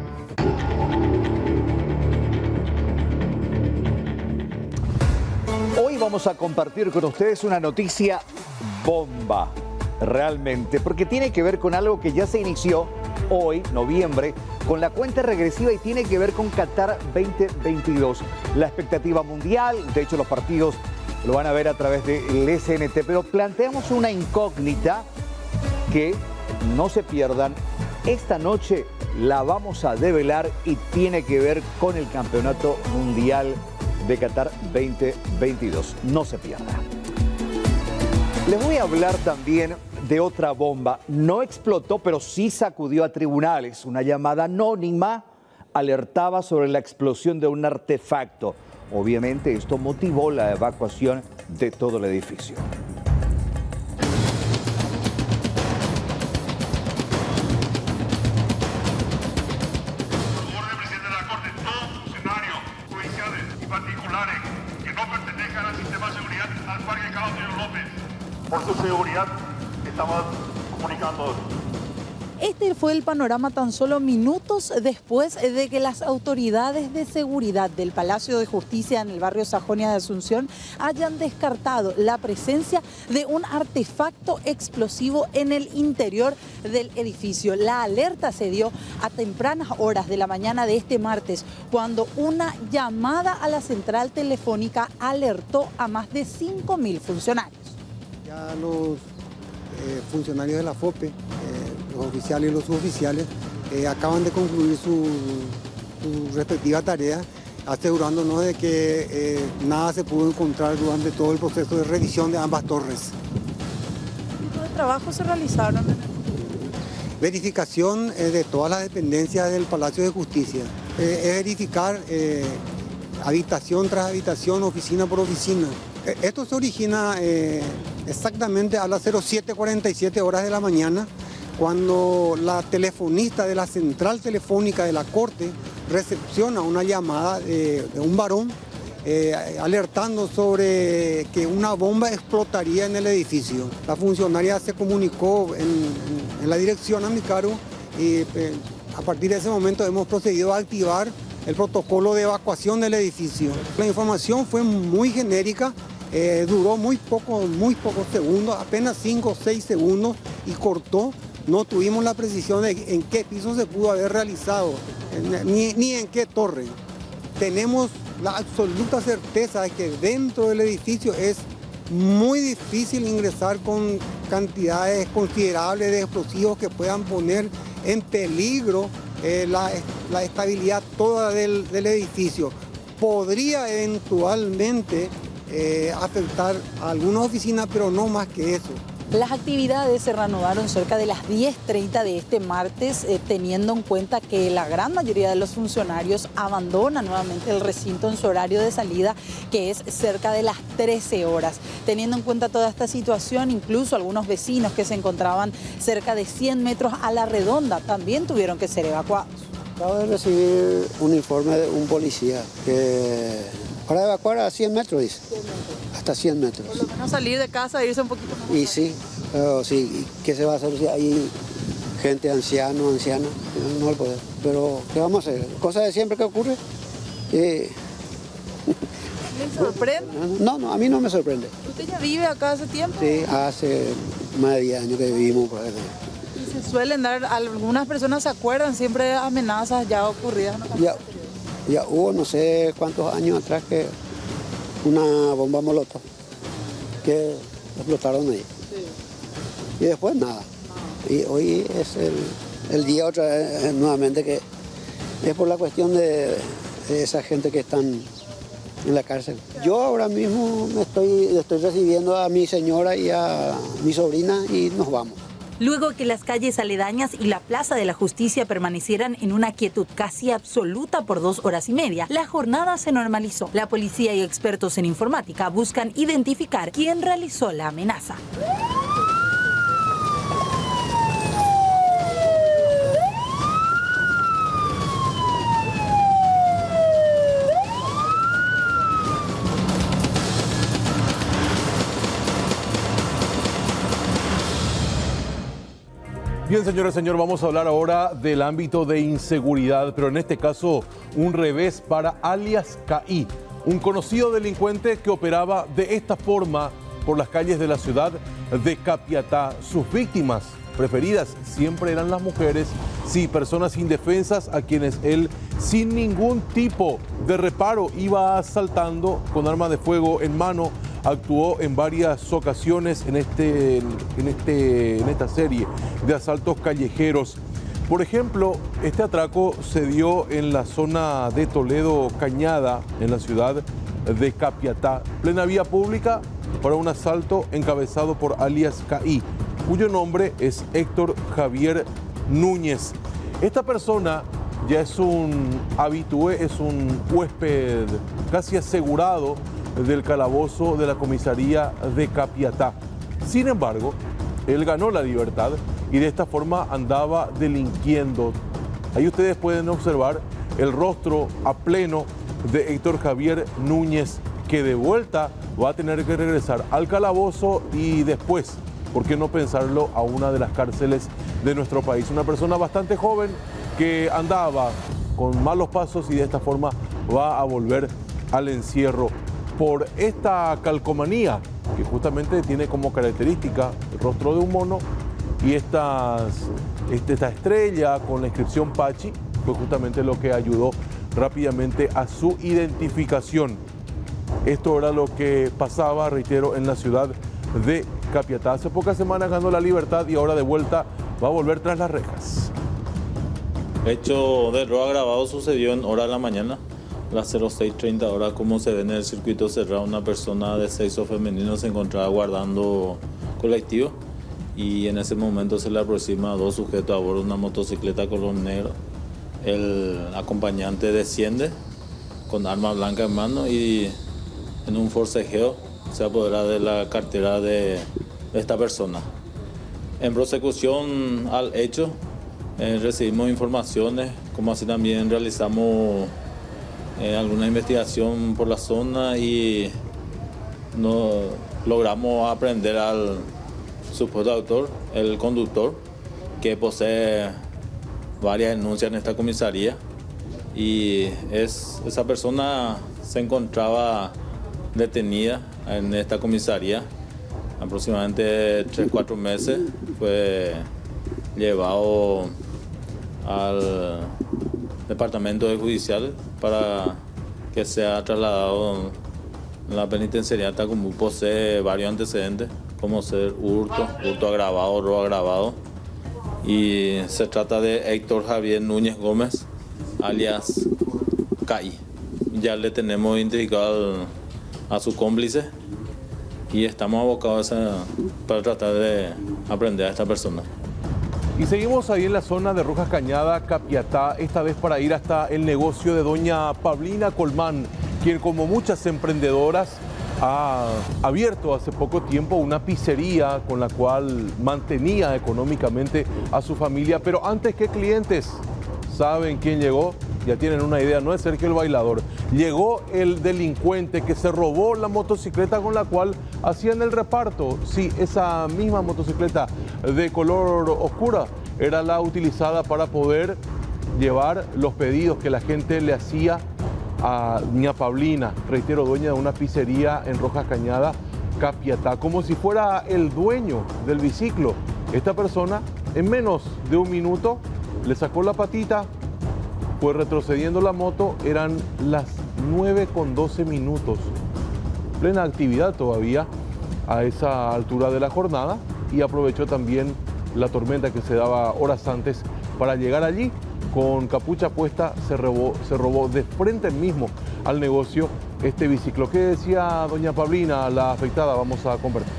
Hoy vamos a compartir con ustedes una noticia bomba. Realmente, porque tiene que ver con algo que ya se inició hoy, noviembre, con la cuenta regresiva y tiene que ver con Qatar veinte veintidós. La expectativa mundial, de hecho los partidos lo van a ver a través del S N T, pero planteamos una incógnita que no se pierdan. Esta noche la vamos a develar y tiene que ver con el Campeonato Mundial de Qatar veinte veintidós. No se pierda. Les voy a hablar también de otra bomba. No explotó, pero sí sacudió a tribunales. Una llamada anónima alertaba sobre la explosión de un artefacto. Obviamente esto motivó la evacuación de todo el edificio. Por su seguridad, estamos comunicando. Este fue el panorama tan solo minutos después de que las autoridades de seguridad del Palacio de Justicia en el barrio Sajonia de Asunción hayan descartado la presencia de un artefacto explosivo en el interior del edificio. La alerta se dio a tempranas horas de la mañana de este martes, cuando una llamada a la central telefónica alertó a más de cinco mil funcionarios. Ya los eh, funcionarios de la FOPE, eh, los oficiales y los suboficiales, eh, acaban de concluir su, su respectiva tarea, asegurándonos de que eh, nada se pudo encontrar durante todo el proceso de revisión de ambas torres. ¿Qué tipo de trabajo se realizaron? Verificación eh, de todas las dependencias del Palacio de Justicia. Eh, es verificar eh, habitación tras habitación, oficina por oficina. Esto se origina eh, exactamente a las cero siete cuarenta y siete horas de la mañana, cuando la telefonista de la central telefónica de la Corte recepciona una llamada de, de un varón eh, alertando sobre que una bomba explotaría en el edificio. La funcionaria se comunicó en, en, en la dirección a mi cargo y eh, a partir de ese momento hemos procedido a activar el protocolo de evacuación del edificio. La información fue muy genérica. Eh, duró muy poco, muy pocos segundos, apenas cinco o seis segundos y cortó. No tuvimos la precisión de en qué piso se pudo haber realizado, ni, ni en qué torre. Tenemos la absoluta certeza de que dentro del edificio es muy difícil ingresar con cantidades considerables de explosivos que puedan poner en peligro eh, la, la estabilidad toda del, del edificio. Podría eventualmente Eh, afectar a algunas oficinas, pero no más que eso. Las actividades se reanudaron cerca de las diez treinta de este martes, eh, teniendo en cuenta que la gran mayoría de los funcionarios abandonan nuevamente el recinto en su horario de salida, que es cerca de las trece horas. Teniendo en cuenta toda esta situación, incluso algunos vecinos que se encontraban cerca de cien metros a la redonda también tuvieron que ser evacuados. Acabo de recibir un informe de un policía que para evacuar a cien metros, dice. Hasta cien metros. Por lo menos salir de casa e irse un poquito más. Y sí, pero sí, ¿qué se va a hacer si hay gente anciano, anciana? No al poder. Pero, ¿qué vamos a hacer? Cosa de siempre que ocurre. Eh... ¿Le sorprende? No, no, a mí no me sorprende. ¿Usted ya vive acá hace tiempo? Sí, hace más de diez años que vivimos por ahí. Y se suelen dar, algunas personas se acuerdan siempre de amenazas ya ocurridas. ¿No? Ya, ya hubo no sé cuántos años atrás que una bomba molotov que explotaron ahí. Sí. Y después nada. Y hoy es el, el día otra vez nuevamente que es por la cuestión de, de esa gente que están en la cárcel. Yo ahora mismo me estoy, estoy recibiendo a mi señora y a mi sobrina y nos vamos. Luego que las calles aledañas y la Plaza de la Justicia permanecieran en una quietud casi absoluta por dos horas y media, la jornada se normalizó. La policía y expertos en informática buscan identificar quién realizó la amenaza. Bien, señores, señor, vamos a hablar ahora del ámbito de inseguridad, pero en este caso un revés para alias Caí, un conocido delincuente que operaba de esta forma por las calles de la ciudad de Capiatá. Sus víctimas preferidas siempre eran las mujeres, sí, personas indefensas a quienes él sin ningún tipo de reparo iba asaltando con arma de fuego en mano. Actuó en varias ocasiones en, este, en, este, en esta serie de asaltos callejeros. Por ejemplo, este atraco se dio en la zona de Toledo Cañada, en la ciudad de Capiatá, plena vía pública, para un asalto encabezado por alias Caí, cuyo nombre es Héctor Javier Núñez. Esta persona ya es un habitué, es un huésped casi asegurado del calabozo de la comisaría de Capiatá. Sin embargo, él ganó la libertad y de esta forma andaba delinquiendo. Ahí ustedes pueden observar el rostro a pleno de Héctor Javier Núñez, que de vuelta va a tener que regresar al calabozo y después, ¿por qué no pensarlo?, a una de las cárceles de nuestro país. Una persona bastante joven que andaba con malos pasos y de esta forma va a volver al encierro por esta calcomanía que justamente tiene como característica el rostro de un mono y estas, este, esta estrella con la inscripción Pachi fue justamente lo que ayudó rápidamente a su identificación. Esto era lo que pasaba, reitero, en la ciudad de Capiatá. Hace pocas semanas ganó la libertad y ahora de vuelta va a volver tras las rejas. Hecho de robo agravado sucedió en hora de la mañana, las cero seis treinta horas, como se ve en el circuito cerrado. Una persona de sexo femenino se encontraba guardando colectivo y en ese momento se le aproxima a dos sujetos a bordo de una motocicleta color negro. El acompañante desciende con arma blanca en mano y en un forcejeo se apodera de la cartera de esta persona. En prosecución al hecho, eh, recibimos informaciones, como así también realizamos eh, alguna investigación por la zona y no, logramos aprender al supuesto autor, el conductor, que posee varias denuncias en esta comisaría, y es, esa persona se encontraba detenida en esta comisaría aproximadamente tres cuatro meses. Fue llevado al departamento de judicial para que sea trasladado en la penitenciaría. Como posee varios antecedentes, como ser hurto, hurto agravado, robo agravado, y se trata de Héctor Javier Núñez Gómez, alias Caí. Ya le tenemos identificado al, a su cómplice y estamos abocados a, para tratar de aprender a esta persona. Y seguimos ahí en la zona de Rojas Cañada, Capiatá, esta vez para ir hasta el negocio de doña Paulina Colmán, quien como muchas emprendedoras ha abierto hace poco tiempo una pizzería con la cual mantenía económicamente a su familia. Pero antes que clientes, ¿saben quién llegó? Ya tienen una idea, no es Sergio el Bailador. Llegó el delincuente que se robó la motocicleta con la cual hacían el reparto. Sí, esa misma motocicleta de color oscura era la utilizada para poder llevar los pedidos que la gente le hacía a doña Paulina, reitero, dueña de una pizzería en Rojas Cañada, Capiatá, como si fuera el dueño del biciclo. Esta persona, en menos de un minuto, le sacó la patita, fue retrocediendo la moto, eran las nueve con doce minutos, plena actividad todavía a esa altura de la jornada, y aprovechó también la tormenta que se daba horas antes para llegar allí. Con capucha puesta se robó, se robó de frente mismo al negocio este biciclo. ¿Qué decía doña Paulina, la afectada? Vamos a conversar.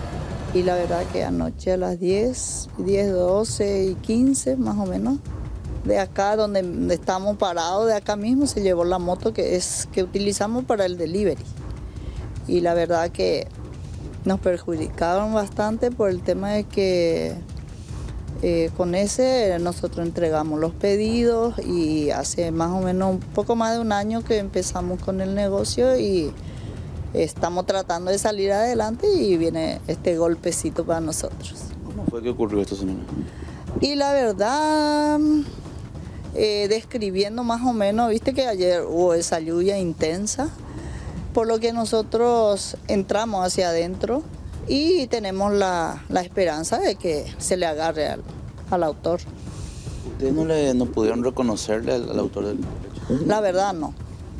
Y la verdad que anoche a las diez, diez, doce y quince más o menos, de acá donde estamos parados, de acá mismo se llevó la moto que, es, que utilizamos para el delivery. Y la verdad que nos perjudicaron bastante por el tema de que Eh, con ese nosotros entregamos los pedidos y hace más o menos un poco más de un año que empezamos con el negocio y estamos tratando de salir adelante y viene este golpecito para nosotros. ¿Cómo fue que ocurrió esto, señora? Y la verdad, eh, describiendo más o menos, viste que ayer hubo esa lluvia intensa, por lo que nosotros entramos hacia adentro y tenemos la, la esperanza de que se le agarre al, al autor. ¿Ustedes no, le, no pudieron reconocerle al, al autor del hecho? La verdad no.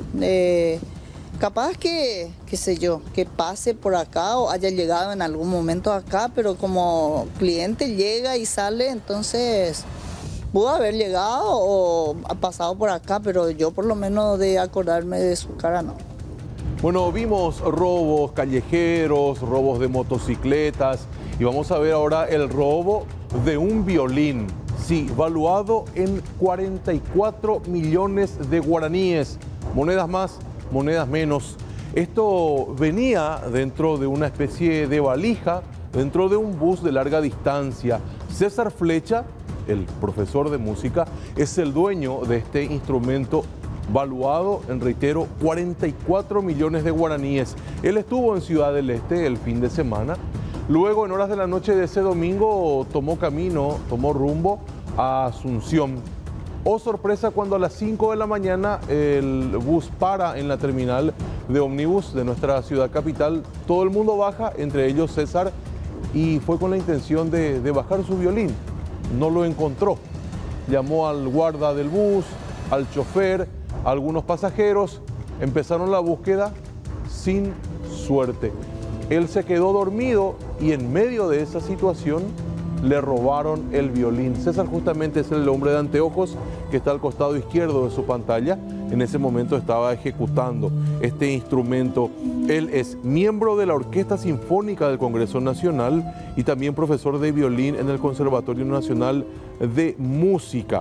Eh, capaz que, qué sé yo, que pase por acá o haya llegado en algún momento acá, pero como cliente llega y sale, entonces pudo haber llegado o ha pasado por acá, pero yo por lo menos de acordarme de su cara no. Bueno, vimos robos callejeros, robos de motocicletas y vamos a ver ahora el robo de un violín, sí, valuado en cuarenta y cuatro millones de guaraníes, monedas más, monedas menos. Esto venía dentro de una especie de valija, dentro de un bus de larga distancia. César Flecha, el profesor de música, es el dueño de este instrumento valuado en, reitero, cuarenta y cuatro millones de guaraníes. Él estuvo en Ciudad del Este el fin de semana. Luego, en horas de la noche de ese domingo, tomó camino, tomó rumbo a Asunción. Oh, sorpresa, cuando a las cinco de la mañana el bus para en la terminal de ómnibus de nuestra ciudad capital. Todo el mundo baja, entre ellos César, y fue con la intención de, de bajar su violín. No lo encontró. Llamó al guarda del bus, al chofer, algunos pasajeros, empezaron la búsqueda sin suerte. Él se quedó dormido y en medio de esa situación le robaron el violín. César justamente es el hombre de anteojos que está al costado izquierdo de su pantalla. En ese momento estaba ejecutando este instrumento. Él es miembro de la Orquesta Sinfónica del Congreso Nacional y también profesor de violín en el Conservatorio Nacional de Música.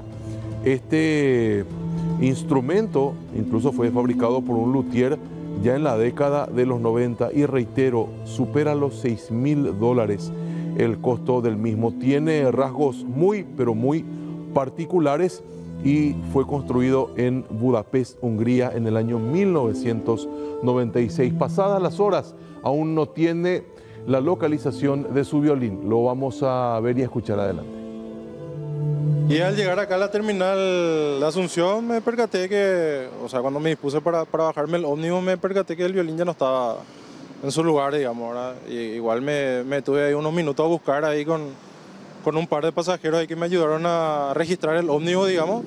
Este instrumento incluso fue fabricado por un luthier ya en la década de los noventa y, reitero, supera los seis mil dólares el costo del mismo. Tiene rasgos muy, pero muy particulares y fue construido en Budapest, Hungría, en el año mil novecientos noventa y seis. Pasadas las horas, aún no tiene la localización de su violín. Lo vamos a ver y a escuchar adelante. Y al llegar acá a la terminal de Asunción me percaté que, o sea, cuando me dispuse para, para bajarme el ómnibus, me percaté que el violín ya no estaba en su lugar, digamos, ¿verdad? Y igual me, me tuve ahí unos minutos a buscar ahí con, con un par de pasajeros ahí que me ayudaron a registrar el ómnibus, digamos,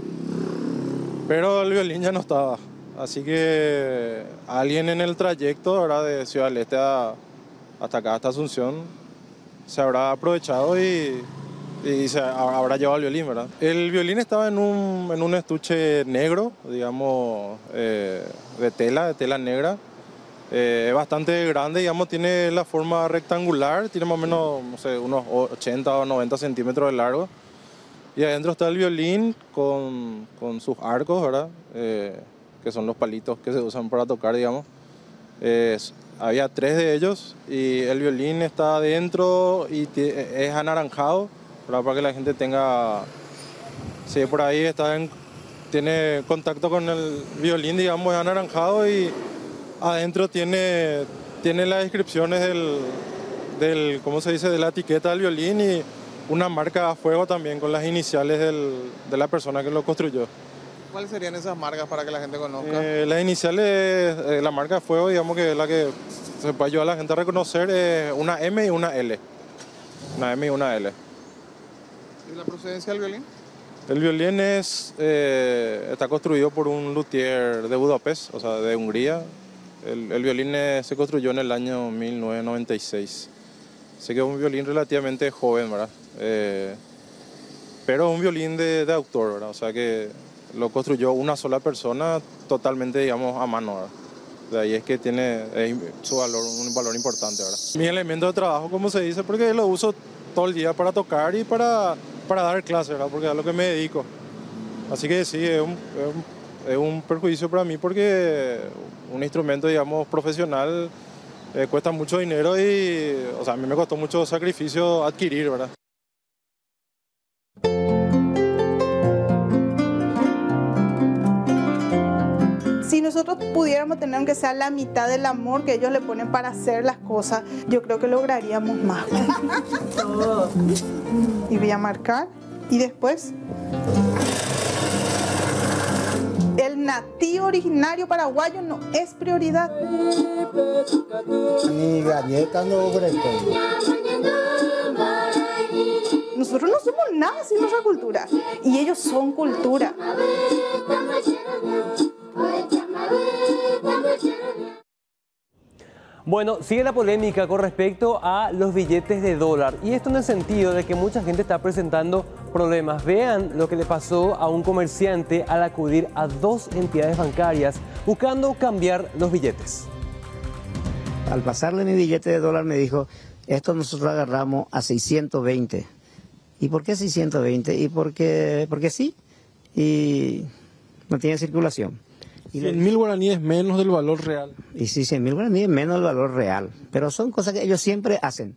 pero el violín ya no estaba. Así que alguien en el trayecto, ¿verdad?, de Ciudad del Este a, hasta acá, hasta Asunción, se habrá aprovechado y... y se habrá llevado el violín, ¿verdad? El violín estaba en un, en un estuche negro, digamos, eh, de tela, de tela negra. Eh, es bastante grande, digamos, tiene la forma rectangular, tiene más o menos, no sé, unos ochenta o noventa centímetros de largo. Y adentro está el violín con, con sus arcos, ¿verdad? Eh, que son los palitos que se usan para tocar, digamos. Eh, había tres de ellos y el violín está adentro y es anaranjado, ¿verdad? Para que la gente tenga... Sí, por ahí está en, tiene contacto con el violín, digamos, es anaranjado y adentro tiene, tiene las descripciones del, del, ¿cómo se dice?, de la etiqueta del violín y una marca a fuego también con las iniciales del, de la persona que lo construyó. ¿Cuáles serían esas marcas para que la gente conozca? Eh, las iniciales, eh, la marca a fuego, digamos que es la que se puede ayudar a la gente a reconocer, es una M y una L. Una M y una L. ¿Y la procedencia del violín? El violín es, eh, está construido por un luthier de Budapest, o sea, de Hungría. El, el violín eh, se construyó en el año mil novecientos noventa y seis. Así que es un violín relativamente joven, ¿verdad? Eh, pero es un violín de, de autor, ¿verdad? O sea que lo construyó una sola persona totalmente, digamos, a mano, ¿verdad? De ahí es que tiene es su valor, un valor importante, ¿verdad? Mi elemento de trabajo, como se dice, porque lo uso todo el día para tocar y para, para dar clases, ¿verdad? Porque es a lo que me dedico. Así que sí, es un, es un, es un perjuicio para mí porque un instrumento, digamos, profesional eh, cuesta mucho dinero y, o sea, a mí me costó mucho sacrificio adquirir, ¿verdad? Si nosotros pudiéramos tener aunque sea la mitad del amor que ellos le ponen para hacer las cosas, yo creo que lograríamos más. Y voy a marcar y después el nativo originario paraguayo no es prioridad. Ni galleta no Nosotros no somos nada sin nuestra cultura y ellos son cultura. Bueno, sigue la polémica con respecto a los billetes de dólar y esto en el sentido de que mucha gente está presentando problemas. Vean lo que le pasó a un comerciante al acudir a dos entidades bancarias buscando cambiar los billetes. Al pasarle mi billete de dólar me dijo, esto nosotros agarramos a seiscientos veinte. ¿Y por qué seiscientos veinte? Y porque, porque sí, y no tiene circulación. cien mil guaraníes menos del valor real. Y sí, cien mil guaraníes menos del valor real. Pero son cosas que ellos siempre hacen.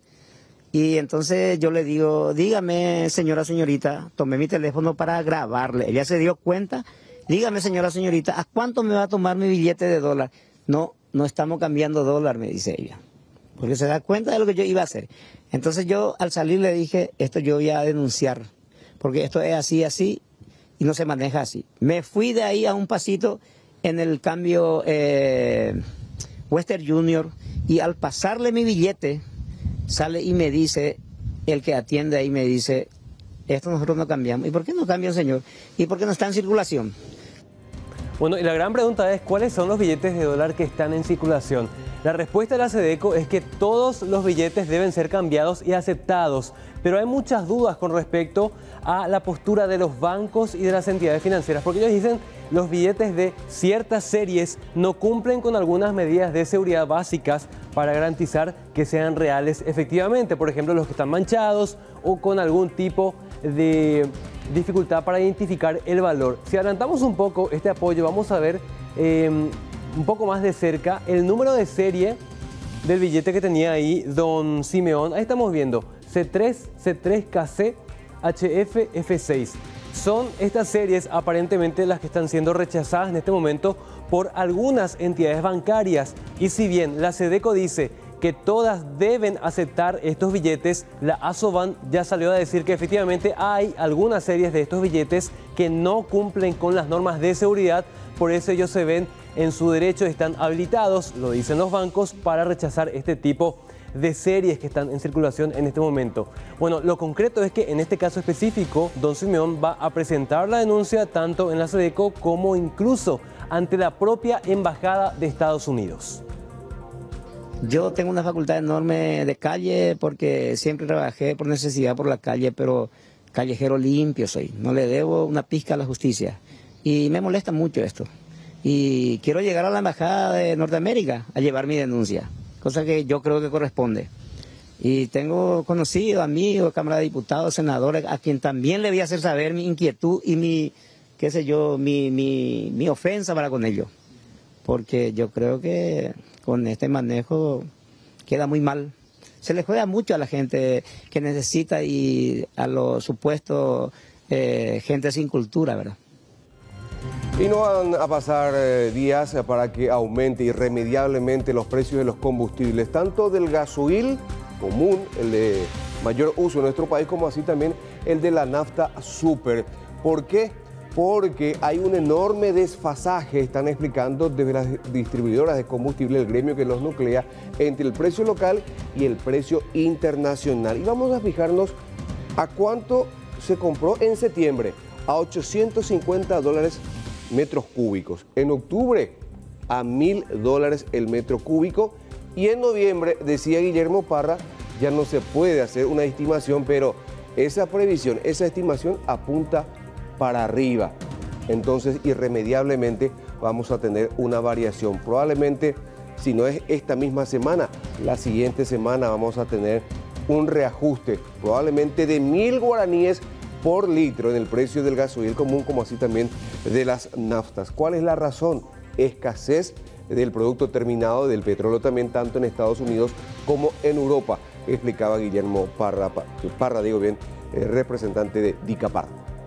Y entonces yo le digo, dígame, señora, señorita, tomé mi teléfono para grabarle. Ella se dio cuenta, dígame, señora, señorita, ¿a cuánto me va a tomar mi billete de dólar? No, no estamos cambiando dólar, me dice ella. Porque se da cuenta de lo que yo iba a hacer. Entonces yo al salir le dije, esto yo voy a denunciar. Porque esto es así, así, y no se maneja así. Me fui de ahí a un pasito en el cambio eh, Western Junior y al pasarle mi billete sale y me dice, el que atiende ahí me dice, esto nosotros no cambiamos. ¿Y por qué no cambian, señor? ¿Y por qué no está en circulación? Bueno, y la gran pregunta es, ¿cuáles son los billetes de dólar que están en circulación? La respuesta de la SEDECO es que todos los billetes deben ser cambiados y aceptados, pero hay muchas dudas con respecto a la postura de los bancos y de las entidades financieras, porque ellos dicen los billetes de ciertas series no cumplen con algunas medidas de seguridad básicas para garantizar que sean reales efectivamente, por ejemplo los que están manchados o con algún tipo de dificultad para identificar el valor. Si adelantamos un poco este apoyo, vamos a ver eh, un poco más de cerca el número de serie del billete que tenía ahí don Simeón. Ahí estamos viendo C tres, C tres K C, H F, F seis. Son estas series aparentemente las que están siendo rechazadas en este momento por algunas entidades bancarias. Y si bien la SEDECO dice que todas deben aceptar estos billetes, la ASOBAN ya salió a decir que efectivamente hay algunas series de estos billetes que no cumplen con las normas de seguridad, por eso ellos se ven en su derecho, están habilitados, lo dicen los bancos, para rechazar este tipo de series que están en circulación en este momento. Bueno, lo concreto es que en este caso específico, don Simeón va a presentar la denuncia tanto en la SEDECO como incluso ante la propia Embajada de Estados Unidos. Yo tengo una facultad enorme de calle porque siempre trabajé por necesidad por la calle, pero callejero limpio soy. No le debo una pizca a la justicia. Y me molesta mucho esto. y quiero llegar a la embajada de Norteamérica a llevar mi denuncia, cosa que yo creo que corresponde. Y tengo conocidos, amigos, Cámara de Diputados, senadores, a quien también le voy a hacer saber mi inquietud y mi, qué sé yo, mi, mi, mi ofensa para con ellos. Porque yo creo que con este manejo queda muy mal. Se le juega mucho a la gente que necesita y a los supuestos eh, gente sin cultura, ¿verdad? Y no van a pasar eh, días para que aumente irremediablemente los precios de los combustibles, tanto del gasoil común, el de mayor uso en nuestro país, como así también el de la nafta super. ¿Por qué? Porque hay un enorme desfasaje, están explicando desde las distribuidoras de combustible, el gremio que los nuclea, entre el precio local y el precio internacional. Y vamos a fijarnos a cuánto se compró en septiembre, a ochocientos cincuenta dólares metros cúbicos. En octubre, a mil dólares el metro cúbico. Y en noviembre, decía Guillermo Parra, ya no se puede hacer una estimación, pero esa previsión, esa estimación apunta para arriba. Entonces, irremediablemente vamos a tener una variación. Probablemente, si no es esta misma semana, la siguiente semana vamos a tener un reajuste, probablemente de mil guaraníes por litro en el precio del gasoil común, como así también de las naftas. ¿Cuál es la razón? Escasez del producto terminado, del petróleo también, tanto en Estados Unidos como en Europa, explicaba Guillermo Parra, Parra digo bien, eh, representante de DICAPAR.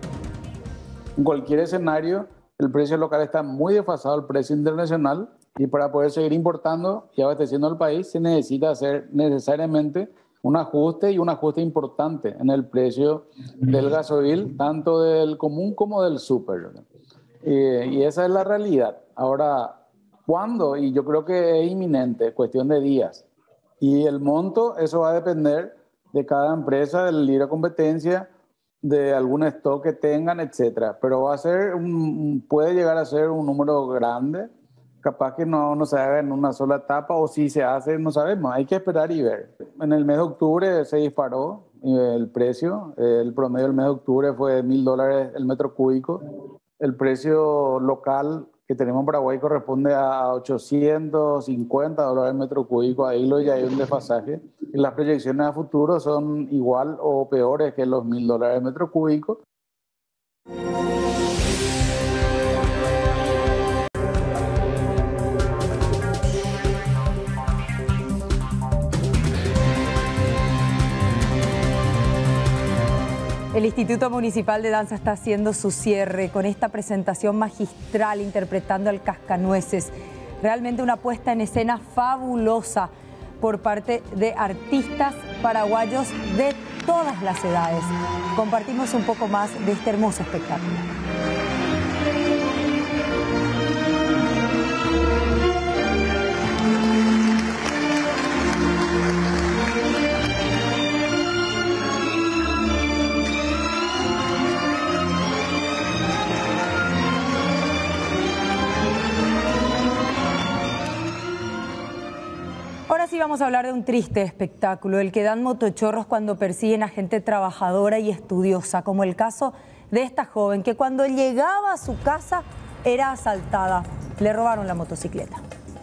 En cualquier escenario, el precio local está muy desfasado al precio internacional y para poder seguir importando y abasteciendo al país se necesita hacer necesariamente un ajuste y un ajuste importante en el precio del gasoil, tanto del común como del súper. Eh, y esa es la realidad. Ahora, ¿cuándo? Y yo creo que es inminente, cuestión de días. Y el monto, eso va a depender de cada empresa, de la libre competencia, de algún stock que tengan, etcétera. Pero va a ser un, puede llegar a ser un número grande, capaz que no, no se haga en una sola etapa, o si se hace, no sabemos, hay que esperar y ver. En el mes de octubre se disparó el precio, el promedio del mes de octubre fue de mil dólares el metro cúbico. El precio local que tenemos en Paraguay corresponde a ochocientos cincuenta dólares el metro cúbico, ahí lo ya hay un desfasaje. Y las proyecciones a futuro son igual o peores que los mil dólares el metro cúbico. El Instituto Municipal de Danza está haciendo su cierre con esta presentación magistral interpretando al Cascanueces. Realmente una puesta en escena fabulosa por parte de artistas paraguayos de todas las edades. Compartimos un poco más de este hermoso espectáculo. Ahora sí vamos a hablar de un triste espectáculo, el que dan motochorros cuando persiguen a gente trabajadora y estudiosa, como el caso de esta joven que cuando llegaba a su casa era asaltada. Le robaron la motocicleta.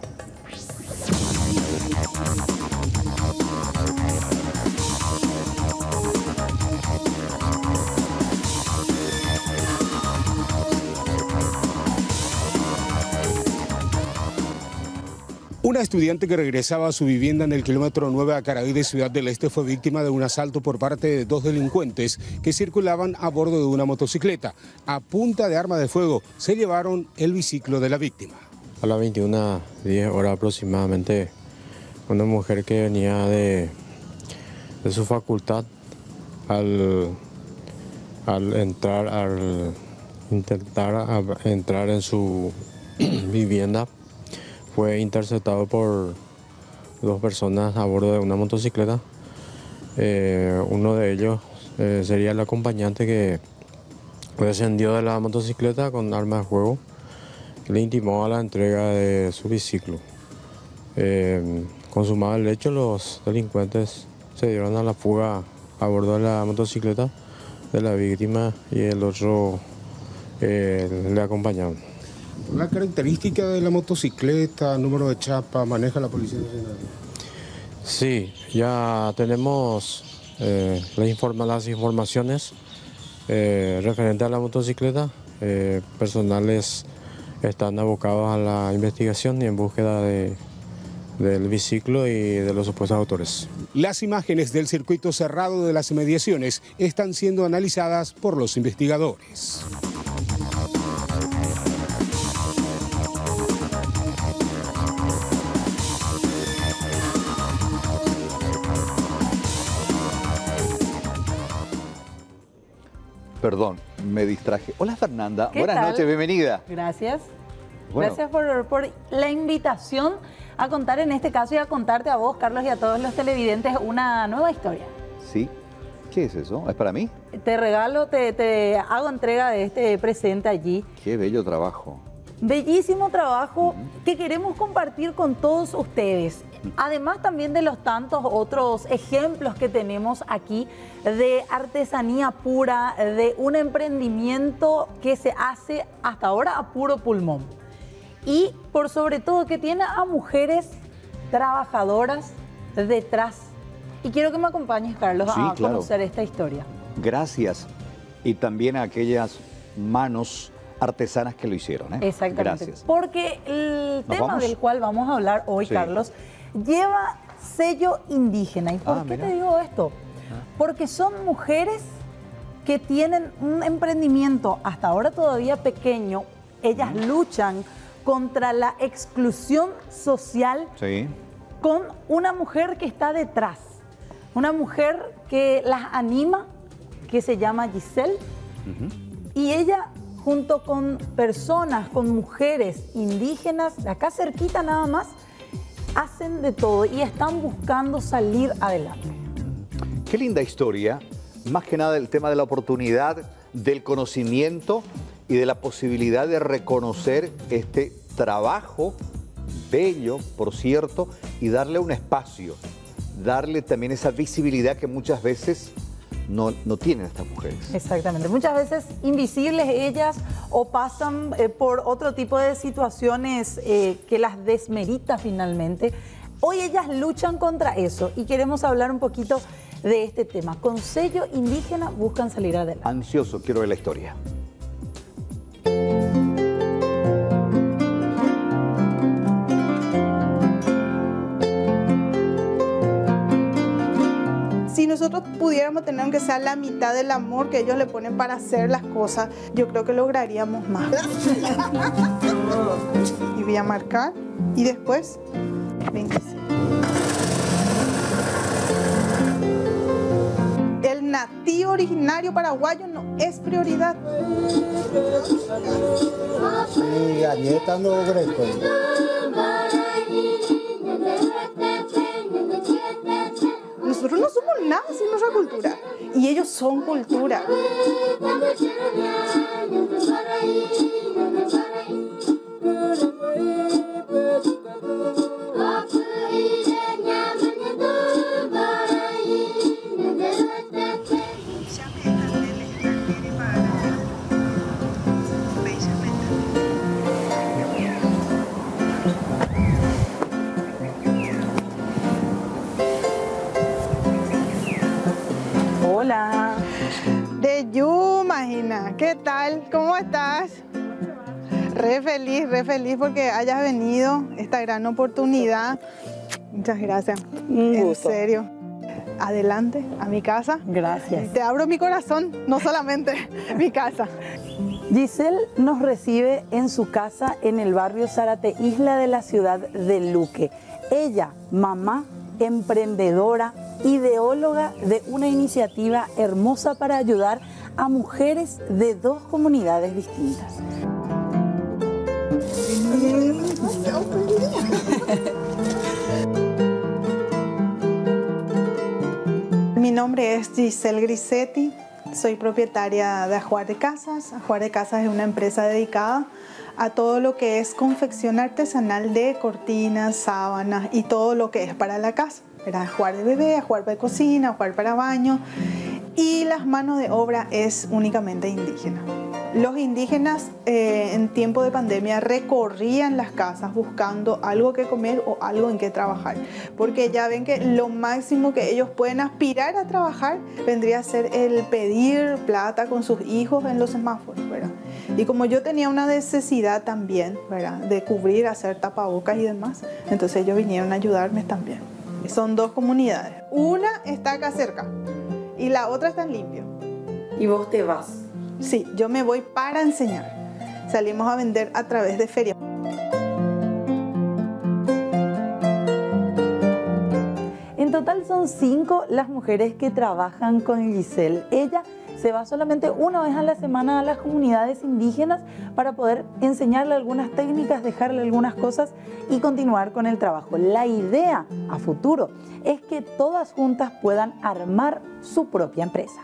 Una estudiante que regresaba a su vivienda en el kilómetro nueve a Caraí de Ciudad del Este fue víctima de un asalto por parte de dos delincuentes que circulaban a bordo de una motocicleta. A punta de arma de fuego se llevaron el biciclo de la víctima. A las veintiuna diez horas aproximadamente, una mujer que venía de, de su facultad al, al entrar, al intentar a, entrar en su vivienda, fue interceptado por dos personas a bordo de una motocicleta. Eh, uno de ellos eh, sería el acompañante que descendió de la motocicleta con arma de fuego y le intimó a la entrega de su biciclo. Eh, consumado el hecho, los delincuentes se dieron a la fuga a bordo de la motocicleta de la víctima y el otro eh, le acompañaron. La característica de la motocicleta, número de chapa, maneja la Policía Nacional. Sí, ya tenemos eh, las, informa las informaciones eh, referentes a la motocicleta. Eh, personales están abocados a la investigación y en búsqueda de, del biciclo y de los supuestos autores. Las imágenes del circuito cerrado de las inmediaciones están siendo analizadas por los investigadores. Perdón, me distraje. Hola Fernanda, ¿Qué buenas tal? noches, bienvenida. Gracias. Bueno. Gracias por, por la invitación a contar en este caso y a contarte a vos, Carlos, y a todos los televidentes una nueva historia. Sí. ¿Qué es eso? ¿Es para mí? Te regalo, te, te hago entrega de este presente allí. Qué bello trabajo. Bellísimo trabajo que queremos compartir con todos ustedes. Además también de los tantos otros ejemplos que tenemos aquí de artesanía pura, de un emprendimiento que se hace hasta ahora a puro pulmón. Y por sobre todo que tiene a mujeres trabajadoras detrás. Y quiero que me acompañes, Carlos, Sí, a claro. conocer esta historia. Gracias. Y también a aquellas manos artesanas que lo hicieron. ¿eh? Exactamente. Gracias. Porque el ¿Nos tema vamos? del cual vamos a hablar hoy, Sí. Carlos, lleva sello indígena. ¿Y por Ah, qué mira. te digo esto? Porque son mujeres que tienen un emprendimiento hasta ahora todavía pequeño. Ellas luchan contra la exclusión social Sí. con una mujer que está detrás. Una mujer que las anima, que se llama Giselle. Y ella, junto con personas, con mujeres indígenas, de acá cerquita nada más, hacen de todo y están buscando salir adelante. Qué linda historia. Más que nada el tema de la oportunidad, del conocimiento y de la posibilidad de reconocer este trabajo bello, por cierto, y darle un espacio, darle también esa visibilidad que muchas veces no, no tienen estas mujeres. Exactamente. Muchas veces invisibles ellas o pasan eh, por otro tipo de situaciones eh, que las desmerita finalmente. Hoy ellas luchan contra eso y queremos hablar un poquito de este tema. Con sello indígena buscan salir adelante. Ansioso, quiero ver la historia. Si nosotros pudiéramos tener aunque sea la mitad del amor que ellos le ponen para hacer las cosas, yo creo que lograríamos más. Y voy a marcar y después veinticinco. El nativo originario paraguayo no es prioridad. Sí, galleta no greco. Nosotros no somos nada sin nuestra cultura. Y ellos son cultura. Hola. De Yumagina, ¿qué tal? ¿Cómo estás? Re feliz, re feliz porque hayas venido, esta gran oportunidad. Muchas gracias. Un en gusto. serio. Adelante, a mi casa. Gracias. Te abro mi corazón, no solamente mi casa. Giselle nos recibe en su casa en el barrio Zárate, Isla de la ciudad de Luque. Ella, mamá, emprendedora, ideóloga de una iniciativa hermosa para ayudar a mujeres de dos comunidades distintas. Mi nombre es Giselle Grisetti, soy propietaria de Ajuar de Casas. Ajuar de Casas es una empresa dedicada a todo lo que es confección artesanal de cortinas, sábanas y todo lo que es para la casa. Era ajuar de bebé, ajuar de cocina, ajuar para baño. y las manos de obra es únicamente indígena. Los indígenas eh, en tiempo de pandemia recorrían las casas buscando algo que comer o algo en que trabajar, porque ya ven que lo máximo que ellos pueden aspirar a trabajar vendría a ser el pedir plata con sus hijos en los semáforos, ¿verdad? Y como yo tenía una necesidad también, ¿verdad?, de cubrir, hacer tapabocas y demás, entonces ellos vinieron a ayudarme también. Son dos comunidades. Una está acá cerca y la otra está en Limpio. ¿Y vos te vas? Sí, yo me voy para enseñar. Salimos a vender a través de ferias. En total son cinco las mujeres que trabajan con Giselle. Ella se va solamente una vez a la semana a las comunidades indígenas para poder enseñarle algunas técnicas, dejarle algunas cosas y continuar con el trabajo. La idea a futuro es que todas juntas puedan armar su propia empresa.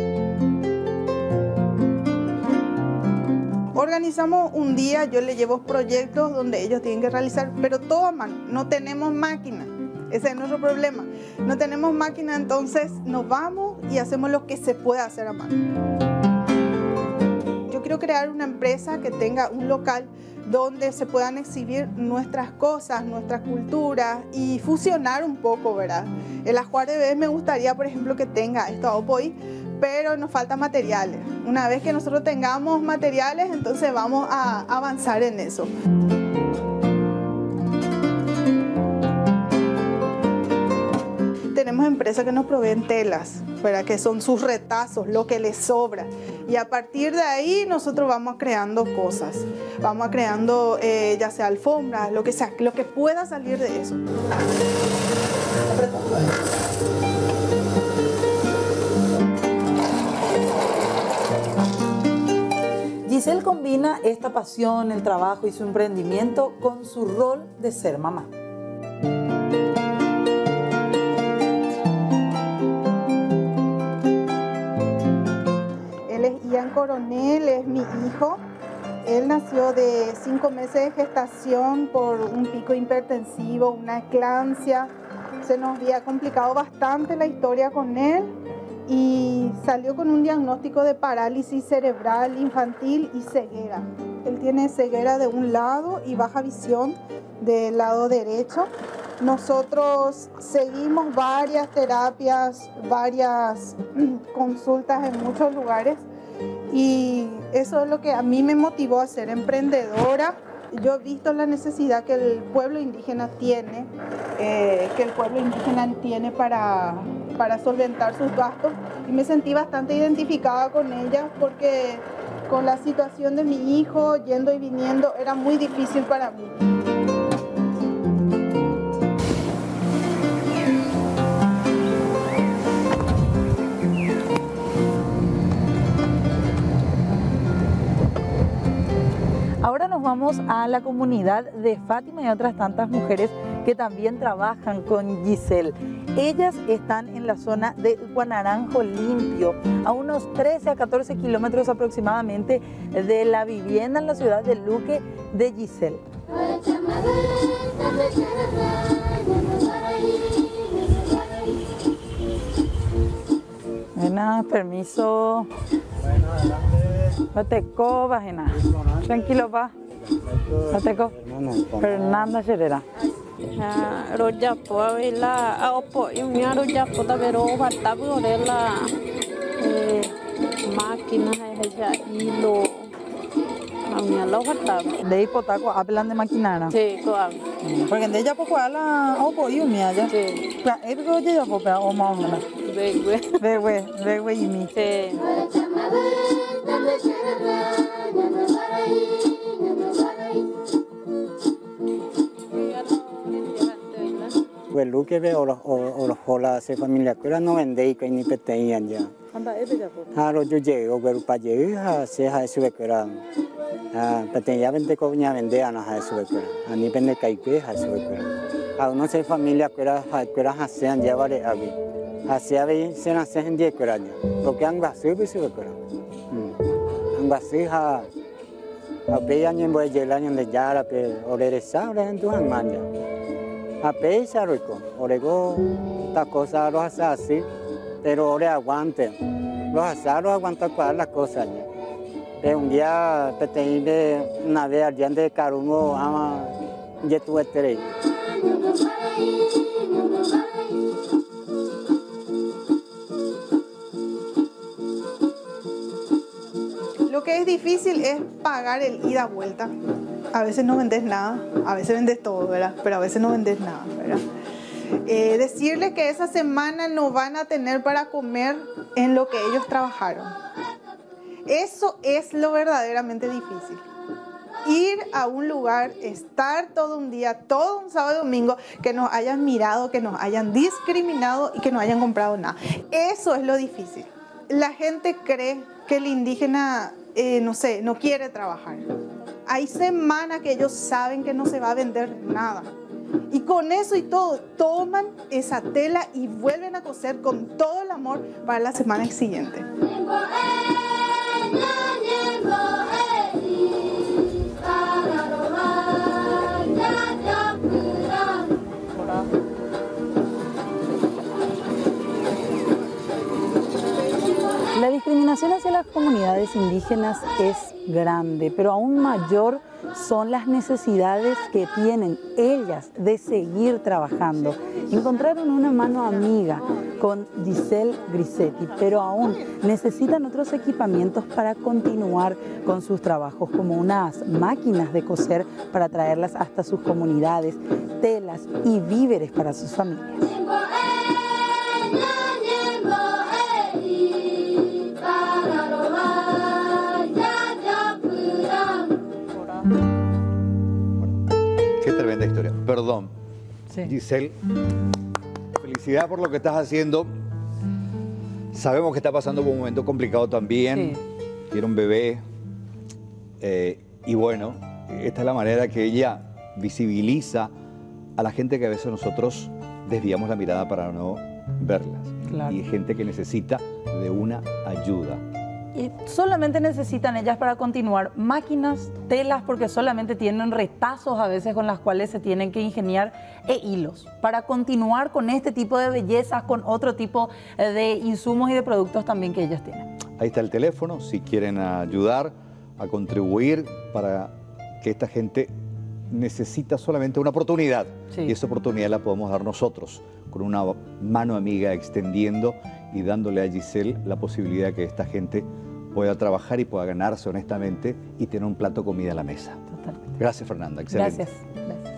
Organizamos un día, yo le llevo proyectos donde ellos tienen que realizar, pero todo a mano. No tenemos máquina, ese es nuestro problema. No tenemos máquina, entonces nos vamos y hacemos lo que se puede hacer a mano. Yo quiero crear una empresa que tenga un local donde se puedan exhibir nuestras cosas, nuestras culturas y fusionar un poco, ¿verdad? El ajuar de bebés me gustaría, por ejemplo, que tenga esto a Opoí, pero nos faltan materiales. Una vez que nosotros tengamos materiales, entonces vamos a avanzar en eso. Tenemos empresas que nos proveen telas, ¿verdad?, que son sus retazos, lo que les sobra. Y a partir de ahí nosotros vamos creando cosas. Vamos creando eh, ya sea alfombras, lo que sea, lo que pueda salir de eso. Giselle combina esta pasión, el trabajo y su emprendimiento con su rol de ser mamá. Él es Ian Coronel, es mi hijo. Él nació de cinco meses de gestación por un pico hipertensivo, una eclampsia. Se nos había complicado bastante la historia con él y salió con un diagnóstico de parálisis cerebral infantil y ceguera. Él tiene ceguera de un lado y baja visión del lado derecho. Nosotros seguimos varias terapias, varias consultas en muchos lugares y eso es lo que a mí me motivó a ser emprendedora. Yo he visto la necesidad que el pueblo indígena tiene, eh, que el pueblo indígena tiene para, para solventar sus gastos y me sentí bastante identificada con ella porque con la situación de mi hijo yendo y viniendo era muy difícil para mí. Ahora nos vamos a la comunidad de Fátima y otras tantas mujeres que también trabajan con Giselle. Ellas están en la zona de Guanaranjo Limpio, a unos trece a catorce kilómetros aproximadamente de la vivienda en la ciudad de Luque de Giselle. Bueno, permiso. Bateco, bajena. Tranquilo, pa. Bateco. Fernanda Herrera. Roja po la aopo y mi roja po ta vero bata por la máquina esa hilo. A mi lo bata. De ahí potaco hablan de maquinaria. Sí, co. Porque de ella poco la aopo y mi allá. Sí. La ergo de ella poco o más o menos. De güey. De güey, de güey y mi. Sí. Pues lo que veo los los hola se familia que no vende y que ni peteían ya. Anda es ya po. Haro yo llego pero para llegar se ha sube que era. Ah, peteía vende coña vende ana ha sube que. Ani vende kai que ha sube que. A uno se familia que era que era hacían llevar abi. Hacia ve se nace en día que era ya. Porque han va sube sube que. Han va se ha a pe año en voy llegar año de ya la pe oreresa ora en tu manja. A pesar rico, orego esta cosa lo hace así, pero ahora aguante. Los asaros aguantan todas las cosas. Eh, un día peteí de una vez al día de Carumo, ama, ya tuve tres. Lo que es difícil es pagar el ida vuelta. A veces no vendes nada, a veces vendes todo, ¿verdad? Pero a veces no vendes nada, ¿verdad? Eh, decirles que esa semana no van a tener para comer en lo que ellos trabajaron. Eso es lo verdaderamente difícil. Ir a un lugar, estar todo un día, todo un sábado y domingo, que nos hayan mirado, que nos hayan discriminado y que no hayan comprado nada. Eso es lo difícil. La gente cree que el indígena, eh, no sé, no quiere trabajar. Hay semanas que ellos saben que no se va a vender nada. Y con eso y todo, toman esa tela y vuelven a coser con todo el amor para la semana siguiente. La discriminación hacia las comunidades indígenas es grande, pero aún mayor son las necesidades que tienen ellas de seguir trabajando. Encontraron una mano amiga con Giselle Grisetti, pero aún necesitan otros equipamientos para continuar con sus trabajos, como unas máquinas de coser para traerlas hasta sus comunidades, telas y víveres para sus familias. Qué tremenda historia. Perdón. Sí. Giselle, felicidad por lo que estás haciendo. Sabemos que está pasando por un momento complicado también. Sí. Tiene un bebé. Eh, y bueno, esta es la manera que ella visibiliza a la gente que a veces nosotros desviamos la mirada para no verlas. Claro. Y gente que necesita de una ayuda. Y solamente necesitan ellas para continuar máquinas, telas, porque solamente tienen retazos a veces con las cuales se tienen que ingeniar, e hilos, para continuar con este tipo de bellezas, con otro tipo de insumos y de productos también que ellos tienen. Ahí está el teléfono, si quieren ayudar a contribuir para que esta gente necesita solamente una oportunidad. Sí. Y esa oportunidad la podemos dar nosotros, con una mano amiga extendiendo y dándole a Giselle la posibilidad de que esta gente pueda trabajar y pueda ganarse honestamente y tener un plato de comida a la mesa. Totalmente. Gracias, Fernanda. Excelente. Gracias. Gracias.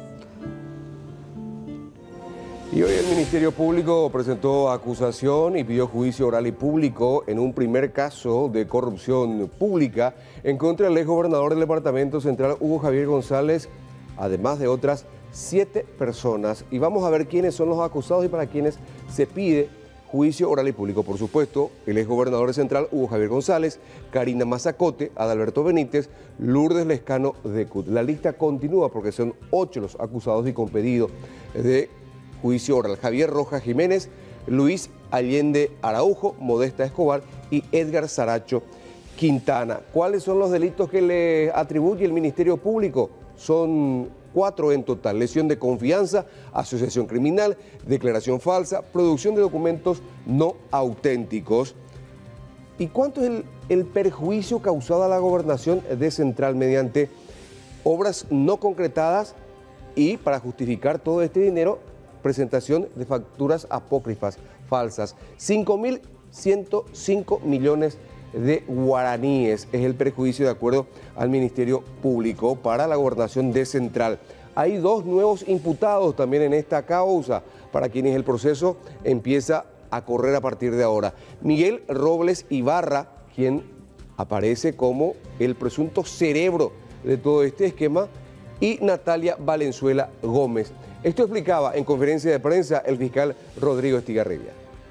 Y hoy el Ministerio Público presentó acusación y pidió juicio oral y público en un primer caso de corrupción pública en contra del exgobernador del Departamento Central, Hugo Javier González, además de otras siete personas. Y vamos a ver quiénes son los acusados y para quienes se pide juicio oral y público. Por supuesto, el exgobernador de Central, Hugo Javier González, Karina Mazacote, Adalberto Benítez, Lourdes Lescano de C U T. La lista continúa porque son ocho los acusados y con pedido de juicio oral. Javier Rojas Jiménez, Luis Allende Araujo, Modesta Escobar y Edgar Saracho Quintana. ¿Cuáles son los delitos que le atribuye el Ministerio Público? Son cuatro en total: lesión de confianza, asociación criminal, declaración falsa, producción de documentos no auténticos. ¿Y cuánto es el, el perjuicio causado a la gobernación de Central mediante obras no concretadas y, para justificar todo este dinero, presentación de facturas apócrifas, falsas? cinco mil ciento cinco millones de guaraníes es el perjuicio de acuerdo al Ministerio Público para la gobernación de Central. Hay dos nuevos imputados también en esta causa, para quienes el proceso empieza a correr a partir de ahora. Miguel Robles Ibarra, quien aparece como el presunto cerebro de todo este esquema, y Natalia Valenzuela Gómez. Esto explicaba en conferencia de prensa el fiscal Rodrigo Estigarribia.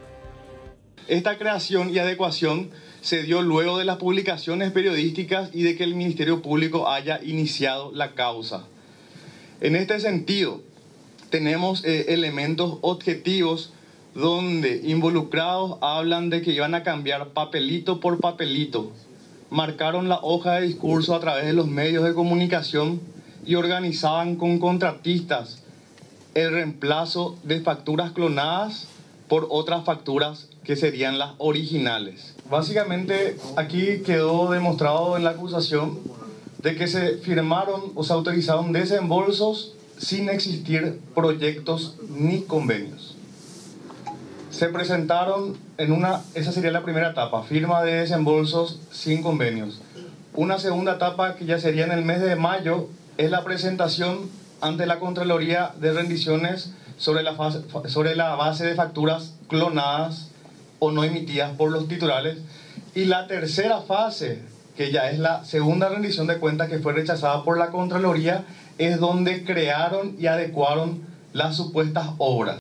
Esta creación y adecuación se dio luego de las publicaciones periodísticas y de que el Ministerio Público haya iniciado la causa. En este sentido, tenemos eh, elementos objetivos donde involucrados hablan de que iban a cambiar papelito por papelito, marcaron la hoja de discurso a través de los medios de comunicación y organizaban con contratistas el reemplazo de facturas clonadas por otras facturas que serían las originales. Básicamente aquí quedó demostrado en la acusación de que se firmaron o se autorizaron desembolsos sin existir proyectos ni convenios. Se presentaron en una, esa sería la primera etapa, firma de desembolsos sin convenios. Una segunda etapa que ya sería en el mes de mayo es la presentación ante la Contraloría de rendiciones sobre la, fase, sobre la base de facturas clonadas o no emitidas por los titulares. Y la tercera fase, que ya es la segunda rendición de cuentas que fue rechazada por la Contraloría, es donde crearon y adecuaron las supuestas obras.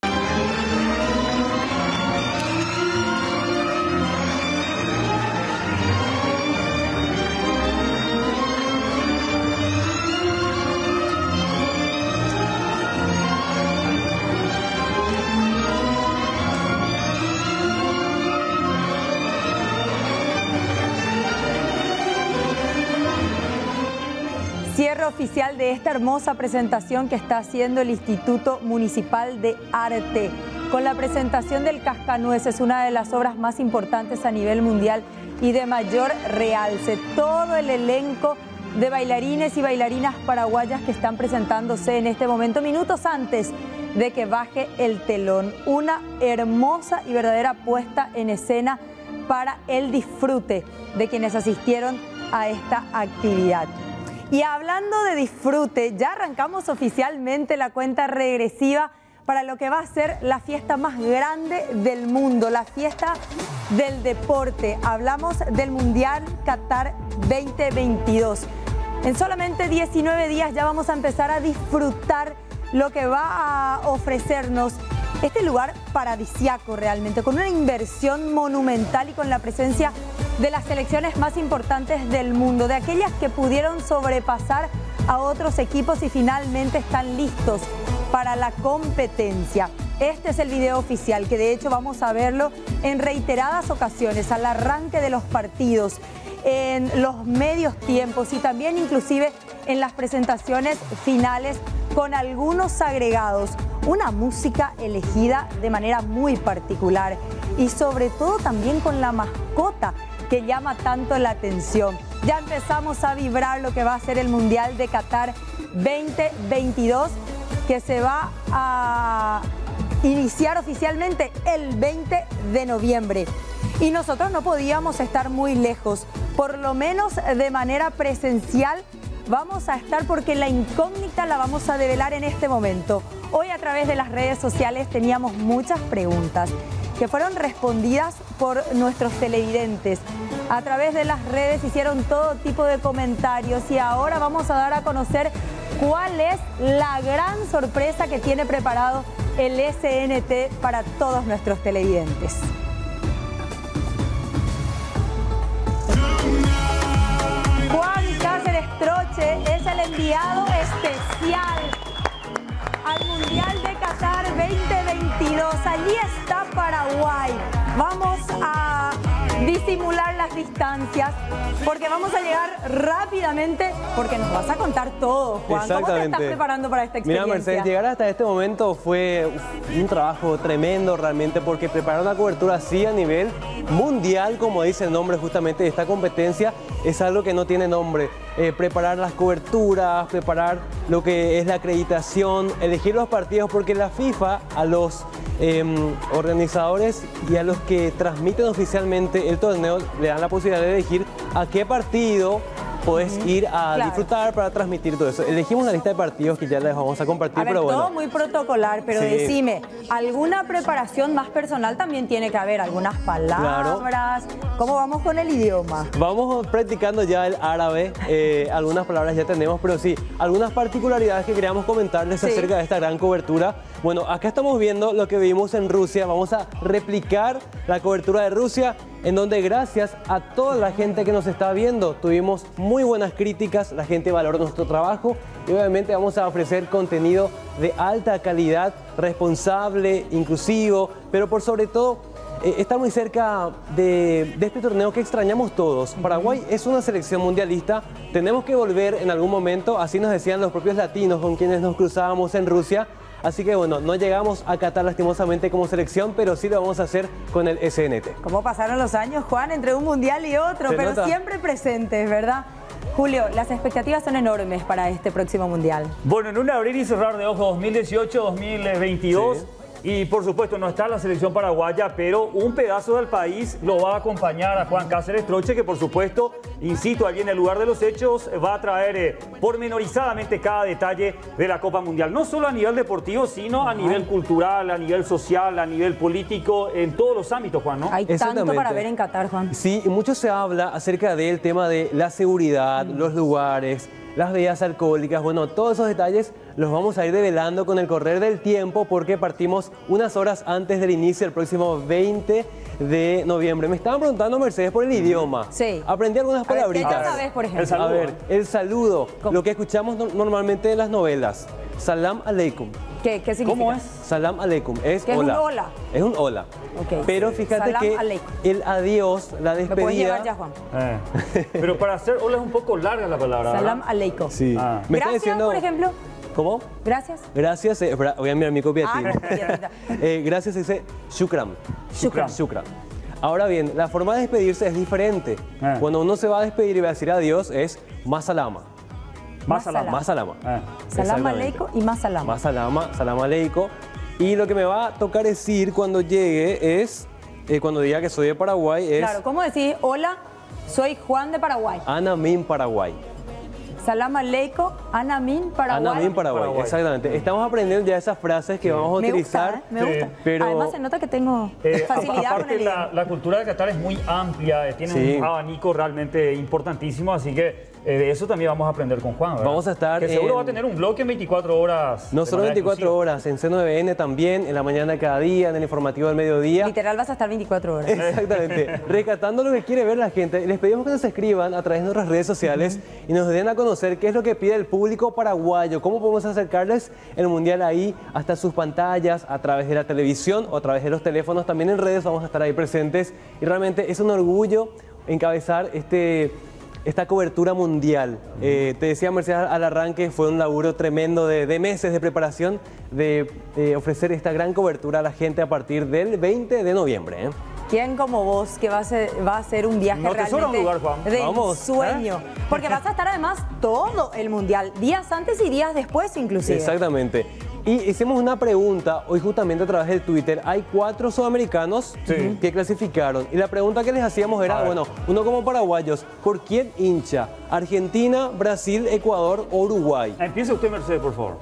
Cierre oficial de esta hermosa presentación que está haciendo el Instituto Municipal de Arte, con la presentación del Cascanueces, una de las obras más importantes a nivel mundial y de mayor realce. Todo el elenco de bailarines y bailarinas paraguayas que están presentándose en este momento, minutos antes de que baje el telón. Una hermosa y verdadera puesta en escena para el disfrute de quienes asistieron a esta actividad. Y hablando de disfrute, ya arrancamos oficialmente la cuenta regresiva para lo que va a ser la fiesta más grande del mundo, la fiesta del deporte. Hablamos del Mundial Qatar veinte veintidós. En solamente diecinueve días ya vamos a empezar a disfrutar lo que va a ofrecernos este lugar paradisiaco realmente, con una inversión monumental y con la presencia de las selecciones más importantes del mundo, de aquellas que pudieron sobrepasar a otros equipos y finalmente están listos para la competencia. Este es el video oficial, que de hecho vamos a verlo en reiteradas ocasiones, al arranque de los partidos, en los medios tiempos y también inclusive en las presentaciones finales, con algunos agregados, una música elegida de manera muy particular y sobre todo también con la mascota que llama tanto la atención. Ya empezamos a vibrar lo que va a ser el Mundial de Qatar veinte veintidós, que se va a iniciar oficialmente el veinte de noviembre. Y nosotros no podíamos estar muy lejos, por lo menos de manera presencial vamos a estar, porque la incógnita la vamos a develar en este momento. Hoy a través de las redes sociales teníamos muchas preguntas que fueron respondidas por nuestros televidentes. A través de las redes hicieron todo tipo de comentarios y ahora vamos a dar a conocer cuál es la gran sorpresa que tiene preparado el S N T para todos nuestros televidentes. Juan Cáceres Troche es el enviado especial al Mundial de Qatar veinte veintidós. Allí está Paraguay. Vamos a disimular las distancias porque vamos a llegar rápidamente, porque nos vas a contar todo, Juan. ¿Cómo te estás preparando para esta experiencia? Mira, Mercedes, llegar hasta este momento fue un trabajo tremendo realmente, porque preparar una cobertura así a nivel mundial, como dice el nombre justamente de esta competencia, es algo que no tiene nombre. Eh, preparar las coberturas, preparar lo que es la acreditación, elegir los partidos, porque la FIFA a los eh, organizadores y a los que transmiten oficialmente el torneo le dan la posibilidad de elegir a qué partido podés uh-huh. ir a claro. disfrutar para transmitir todo eso. Elegimos una lista de partidos que ya les vamos a compartir, a ver, pero bueno. Todo muy protocolar, pero sí. Decime, ¿alguna preparación más personal también tiene que haber? ¿Algunas palabras? Claro. ¿Cómo vamos con el idioma? Vamos practicando ya el árabe, eh, algunas palabras ya tenemos, pero sí, algunas particularidades que queríamos comentarles sí. acerca de esta gran cobertura. Bueno, acá estamos viendo lo que vimos en Rusia, vamos a replicar la cobertura de Rusia, en donde gracias a toda la gente que nos está viendo tuvimos muy buenas críticas, la gente valoró nuestro trabajo y obviamente vamos a ofrecer contenido de alta calidad, responsable, inclusivo, pero por sobre todo eh, estar muy cerca de, de este torneo que extrañamos todos. Paraguay es una selección mundialista, tenemos que volver en algún momento, así nos decían los propios latinos con quienes nos cruzábamos en Rusia, Así que bueno, no llegamos a Qatar lastimosamente como selección, pero sí lo vamos a hacer con el S N T. ¿Cómo pasaron los años, Juan, entre un mundial y otro? Se Pero nota. siempre presentes, ¿verdad? Julio, las expectativas son enormes para este próximo mundial. Bueno, en un abrir y cerrar de ojos dos mil dieciocho dos mil veintidós. Sí. Y por supuesto no está la selección paraguaya, pero un pedazo del país lo va a acompañar a Juan Cáceres Troche, que por supuesto, insisto, allí en el lugar de los hechos va a traer eh, pormenorizadamente cada detalle de la Copa Mundial. No solo a nivel deportivo, sino a nivel cultural, a nivel social, a nivel político, en todos los ámbitos, Juan, ¿no? Hay tanto para ver en Qatar, Juan. Sí, y mucho se habla acerca del tema de la seguridad, mm. los lugares, las bebidas alcohólicas, bueno, todos esos detalles los vamos a ir develando con el correr del tiempo porque partimos unas horas antes del inicio el próximo veinte de noviembre. Me estaban preguntando, Mercedes, por el idioma. Sí. Aprendí algunas palabritas. A ver, ¿qué sabes, por ejemplo? El saludo. A ver, el saludo, ¿cómo? Lo que escuchamos no normalmente en las novelas. Salam aleikum. ¿Qué, qué significa? ¿Cómo es? Salam aleikum. Es ¿Qué hola. es un hola? Es un hola. Okay. Pero fíjate Salam que aleikum. el adiós, la despedida... ¿Me puedes llevar ya, Juan? Eh. Pero para hacer hola es un poco larga la palabra. Salam aleikum. Sí. Ah. Me Gracias, diciendo... por ejemplo. ¿Cómo? Gracias. Gracias. Eh, voy a mirar mi copia. Ah, eh, gracias se dice shukran. Shukran. Shukran. Ahora bien, la forma de despedirse es diferente. Eh. Cuando uno se va a despedir y va a decir adiós es masalama. Masalama. Masalama. Eh. Salam aleikum y masalama. Masalama, salam aleikum. Y lo que me va a tocar decir cuando llegue es, eh, cuando diga que soy de Paraguay es... Claro, ¿cómo decís? Hola, soy Juan de Paraguay. Anamin, Paraguay. Salam aleikum, Anamin, Paraguay. Anamin, Paraguay, Paraguay. Exactamente. Estamos aprendiendo ya esas frases que sí. vamos a me utilizar. Gusta, ¿eh? Me gusta. Pero... Además se nota que tengo eh, facilidad aparte, con el la, la cultura de Qatar es muy amplia, eh, tiene sí. un abanico realmente importantísimo, así que eh, de eso también vamos a aprender con Juan, ¿verdad? Vamos a estar Que seguro en... va a tener un bloque en veinticuatro horas. No solo veinticuatro exclusiva. horas, en C nueve N también, en la mañana cada día, en el informativo del mediodía. Literal vas a estar veinticuatro horas. Exactamente. Rescatando lo que quiere ver la gente. Les pedimos que nos escriban a través de nuestras redes sociales uh-huh. y nos den a conocer qué es lo que pide el público paraguayo, cómo podemos acercarles el Mundial ahí hasta sus pantallas, a través de la televisión o a través de los teléfonos. También en redes vamos a estar ahí presentes y realmente es un orgullo encabezar este... esta cobertura mundial. Eh, te decía, Mercedes, al arranque fue un laburo tremendo de, de meses de preparación de eh, ofrecer esta gran cobertura a la gente a partir del veinte de noviembre. ¿eh? ¿Quién como vos que va a ser, va a ser un viaje no realmente un lugar, Juan. de Vamos, sueño? ¿eh? Porque vas a estar además todo el mundial, días antes y días después inclusive. Exactamente. Y hicimos una pregunta hoy justamente a través de Twitter. Hay cuatro sudamericanos sí. que clasificaron. Y la pregunta que les hacíamos era, bueno, uno como paraguayos, ¿por quién hincha? ¿Argentina, Brasil, Ecuador o Uruguay? Empieza usted, Mercedes, por favor.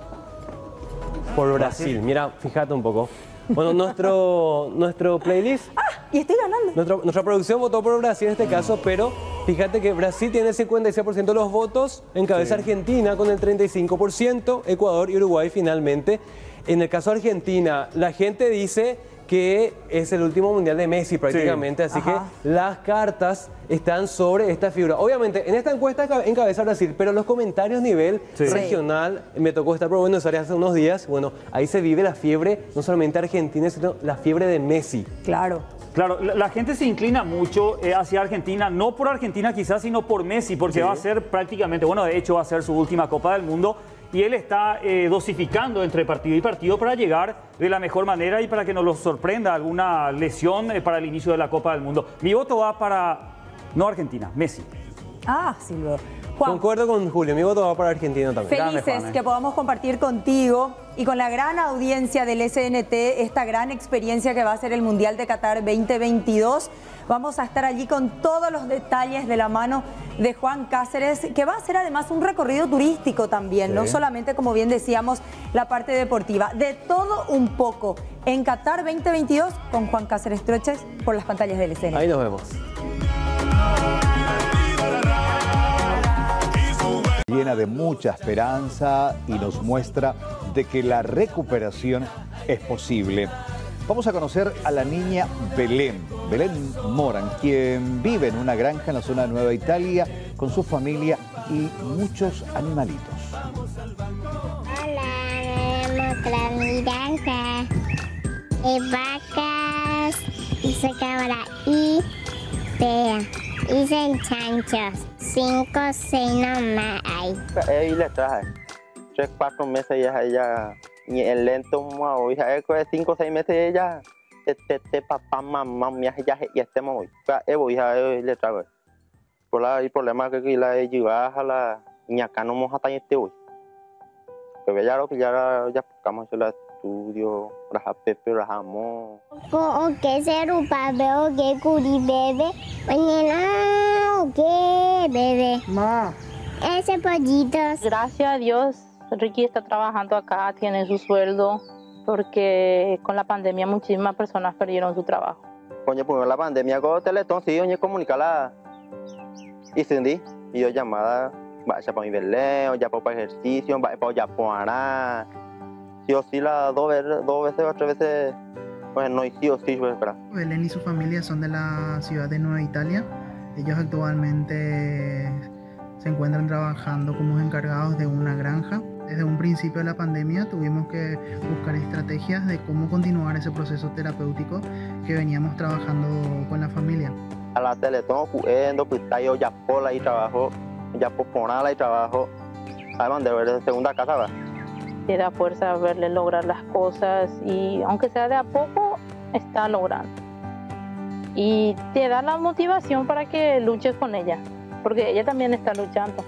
Por Brasil. Brasil. Mira, fíjate un poco. Bueno, nuestro, nuestro playlist... ¡Ah! Y estoy ganando. Nuestra, nuestra producción votó por Brasil en este caso, pero fíjate que Brasil tiene el cincuenta y seis por ciento de los votos, encabeza sí. Argentina con el treinta y cinco por ciento, Ecuador y Uruguay finalmente. En el caso de Argentina, la gente dice que es el último mundial de Messi prácticamente, sí. así Ajá. que las cartas están sobre esta figura. Obviamente, en esta encuesta encabeza Brasil, pero los comentarios a nivel sí. regional, me tocó estar por Buenos Aires hace unos días, bueno, ahí se vive la fiebre, no solamente argentina, sino la fiebre de Messi. Claro. Claro, la, la gente se inclina mucho eh, hacia Argentina, no por Argentina quizás, sino por Messi, porque sí. va a ser prácticamente, bueno, de hecho va a ser su última Copa del Mundo y él está eh, dosificando entre partido y partido para llegar de la mejor manera y para que nos lo sorprenda alguna lesión eh, para el inicio de la Copa del Mundo. Mi voto va para, no Argentina, Messi. Ah, Silvio. Juan. Concuerdo con Julio, mi voto va para Argentina también. Felices Dame, Juan, eh. que podamos compartir contigo y con la gran audiencia del S N T esta gran experiencia que va a ser el Mundial de Qatar veinte veintidós. Vamos a estar allí con todos los detalles de la mano de Juan Cáceres, que va a ser además un recorrido turístico también, sí. no solamente, como bien decíamos, la parte deportiva. De todo un poco en Qatar veinte veintidós con Juan Cáceres Troches por las pantallas del S N T. Ahí nos vemos. Llena de mucha esperanza y nos muestra de que la recuperación es posible. Vamos a conocer a la niña Belén, Belén Moran, quien vive en una granja en la zona de Nueva Italia con su familia y muchos animalitos. Hola, me mostrar mi granja. Hay vacas, hice cabra y pea, hice chanchos. Cinco, seis nomás hay. Ahí le traje. Tres, cuatro meses ya, ya y el lento hoy ya es cinco o seis meses ya este este papá mamá mi ya y este hoy ya voy ya le trago por la el problema que la lleva a la ñaca no moja tan este hoy que ya lo que ya ya buscamos el estudio raja pepe rajamo o que se rupa veo que curi bebe mañana o que bebe ma ese pollito. Gracias a Dios Ricky está trabajando acá, tiene su sueldo, porque con la pandemia muchísimas personas perdieron su trabajo. Coño, pues la pandemia con Teletón, sí, oye, comunicarla. Y Cindy, y yo llamada, vaya para mi Belén, o ya para ejercicio, vaya para ya para sí o sí, la dos veces, dos veces o tres veces, pues no, y sí o sí, pues, espera. Belén y su familia son de la ciudad de Nueva Italia. Ellos actualmente se encuentran trabajando como encargados de una granja. Desde un principio de la pandemia tuvimos que buscar estrategias de cómo continuar ese proceso terapéutico que veníamos trabajando con la familia. A la Teletón, jugando, pues yo ya por la y trabajo, ya por ponerla y trabajo, además de ver de segunda casa, ¿verdad? Te da fuerza a verle lograr las cosas y aunque sea de a poco, está logrando. Y te da la motivación para que luches con ella, porque ella también está luchando.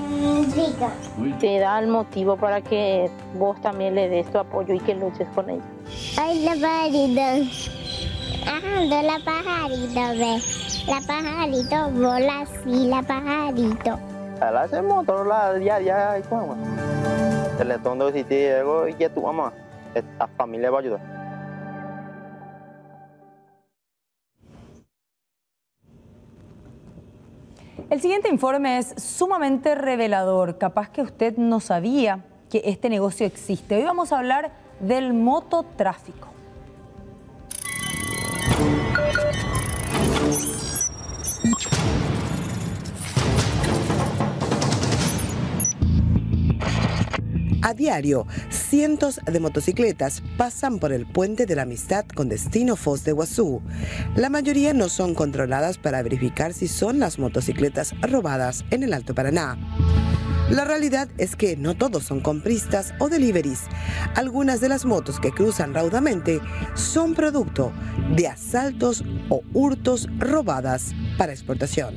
Te da el motivo para que vos también le des tu apoyo y que luches con ella. Ay, la pajarita. Ajá, la pajarita, ve. La pajarito bola así, la pajarito. La hacemos todos los días, día, y cómo. Teletón de si te llego y que tu mamá, esta familia va a ayudar. El siguiente informe es sumamente revelador. Capaz que usted no sabía que este negocio existe. Hoy vamos a hablar del mototráfico. A diario, cientos de motocicletas pasan por el puente de la Amistad con destino Foz de Iguazú. La mayoría no son controladas para verificar si son las motocicletas robadas en el Alto Paraná. La realidad es que no todos son compristas o deliveries. Algunas de las motos que cruzan raudamente son producto de asaltos o hurtos robadas para exportación.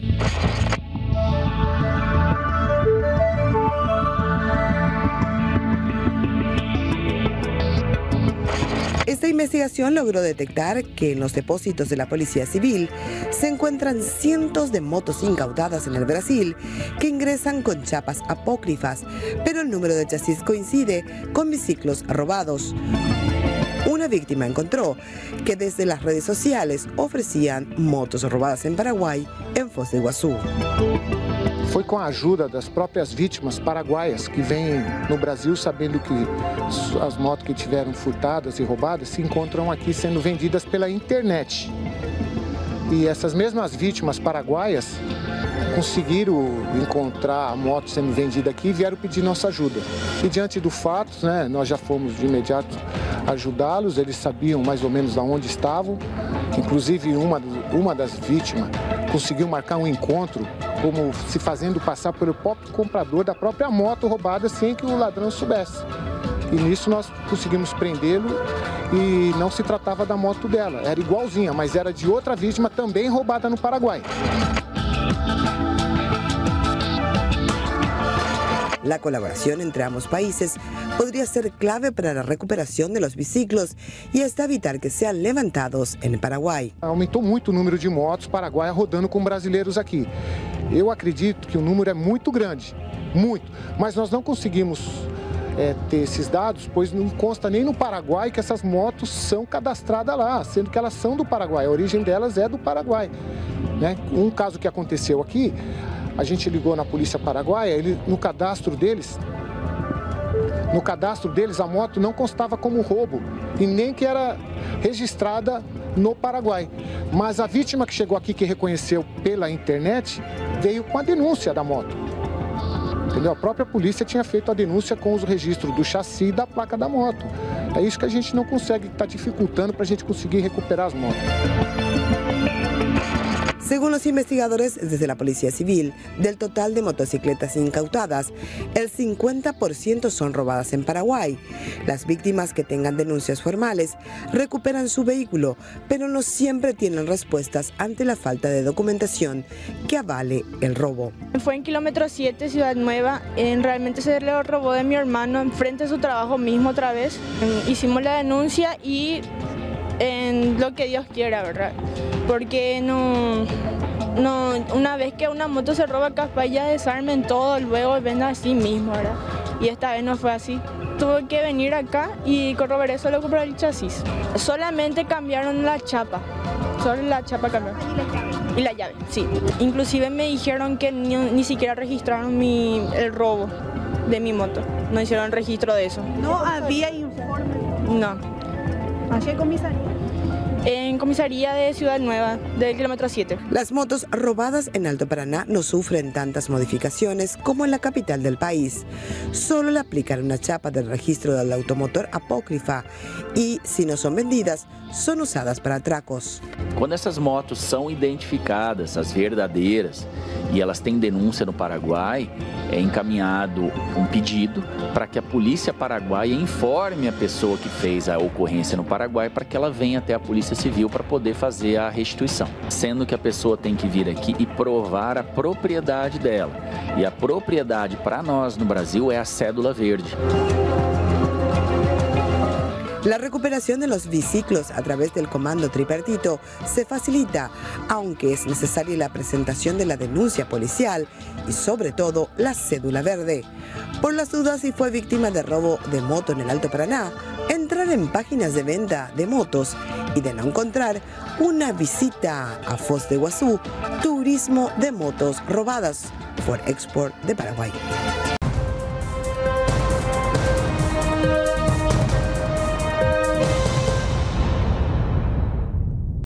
Esta investigación logró detectar que en los depósitos de la Policía Civil se encuentran cientos de motos incautadas en el Brasil que ingresan con chapas apócrifas, pero el número de chasis coincide con biciclos robados. Una víctima encontró que desde las redes sociales ofrecían motos robadas en Paraguay, en Foz de Iguazú. Foi com a ajuda das próprias vítimas paraguaias que vêm no Brasil sabendo que as motos que tiveram furtadas e roubadas se encontram aqui sendo vendidas pela internet. E essas mesmas vítimas paraguaias conseguiram encontrar a moto sendo vendida aqui e vieram pedir nossa ajuda. E diante do fato, né, nós já fomos de imediato ajudá-los, eles sabiam mais ou menos aonde estavam. Inclusive uma, uma das vítimas conseguiu marcar um encontro como se fazendo passar pelo próprio comprador da própria moto roubada sem que o ladrão soubesse. E nisso nós conseguimos prendê-lo e não se tratava da moto dela, era igualzinha, mas era de outra vítima também roubada no Paraguai. La colaboración entre ambos países podría ser clave para la recuperación de los biciclos y hasta evitar que sean levantados en Paraguay. Aumentou muito o número de motos paraguaias rodando com brasileiros aqui. Eu acredito que o número é muito grande, muito, mas nós não conseguimos é, ter esses dados, pois não consta nem no Paraguai que essas motos são cadastradas lá, sendo que elas são do Paraguai, a origem delas é do Paraguai, né? Um caso que aconteceu aqui, a gente ligou na polícia paraguaia, ele, no cadastro deles, no cadastro deles a moto não constava como roubo e nem que era registrada no Paraguai. Mas a vítima que chegou aqui, que reconheceu pela internet, veio com a denúncia da moto. Entendeu? A própria polícia tinha feito a denúncia com os registros do chassi e da placa da moto. É isso que a gente não consegue, está dificultando para a gente conseguir recuperar as motos. Según los investigadores desde la Policía Civil, del total de motocicletas incautadas, el cincuenta por ciento son robadas en Paraguay. Las víctimas que tengan denuncias formales recuperan su vehículo, pero no siempre tienen respuestas ante la falta de documentación que avale el robo. Fue en kilómetro siete, Ciudad Nueva. En, realmente se le robó de mi hermano enfrente de su trabajo mismo otra vez. En, hicimos la denuncia y en lo que Dios quiera, ¿verdad? Porque no, no, una vez que una moto se roba, capaz ya desarmen todo, luego venden así mismo, ¿verdad? Y esta vez no fue así. Tuve que venir acá y corroboré solo comprar el chasis. Solamente cambiaron la chapa, solo la chapa cambiaron. Y la llave, sí. Inclusive me dijeron que ni, ni siquiera registraron mi, el robo de mi moto. No hicieron registro de eso. No había informe. No. ¿A qué comisaría? En comisaría de Ciudad Nueva, del kilómetro siete. Las motos robadas en Alto Paraná no sufren tantas modificaciones como en la capital del país. Solo le aplican una chapa del registro del automotor apócrifa y, si no son vendidas, son usadas para atracos. Quando essas motos são identificadas, as verdadeiras, e elas têm denúncia no Paraguai, é encaminhado um pedido para que a polícia paraguaia informe a pessoa que fez a ocorrência no Paraguai para que ela venha até a Polícia Civil para poder fazer a restituição. Sendo que a pessoa tem que vir aqui e provar a propriedade dela. E a propriedade para nós no Brasil é a cédula verde. La recuperación de los biciclos a través del comando tripartito se facilita, aunque es necesaria la presentación de la denuncia policial y sobre todo la cédula verde. Por las dudas si fue víctima de robo de moto en el Alto Paraná, entrar en páginas de venta de motos y de no encontrar, una visita a Foz de Iguazú, turismo de motos robadas por Export de Paraguay.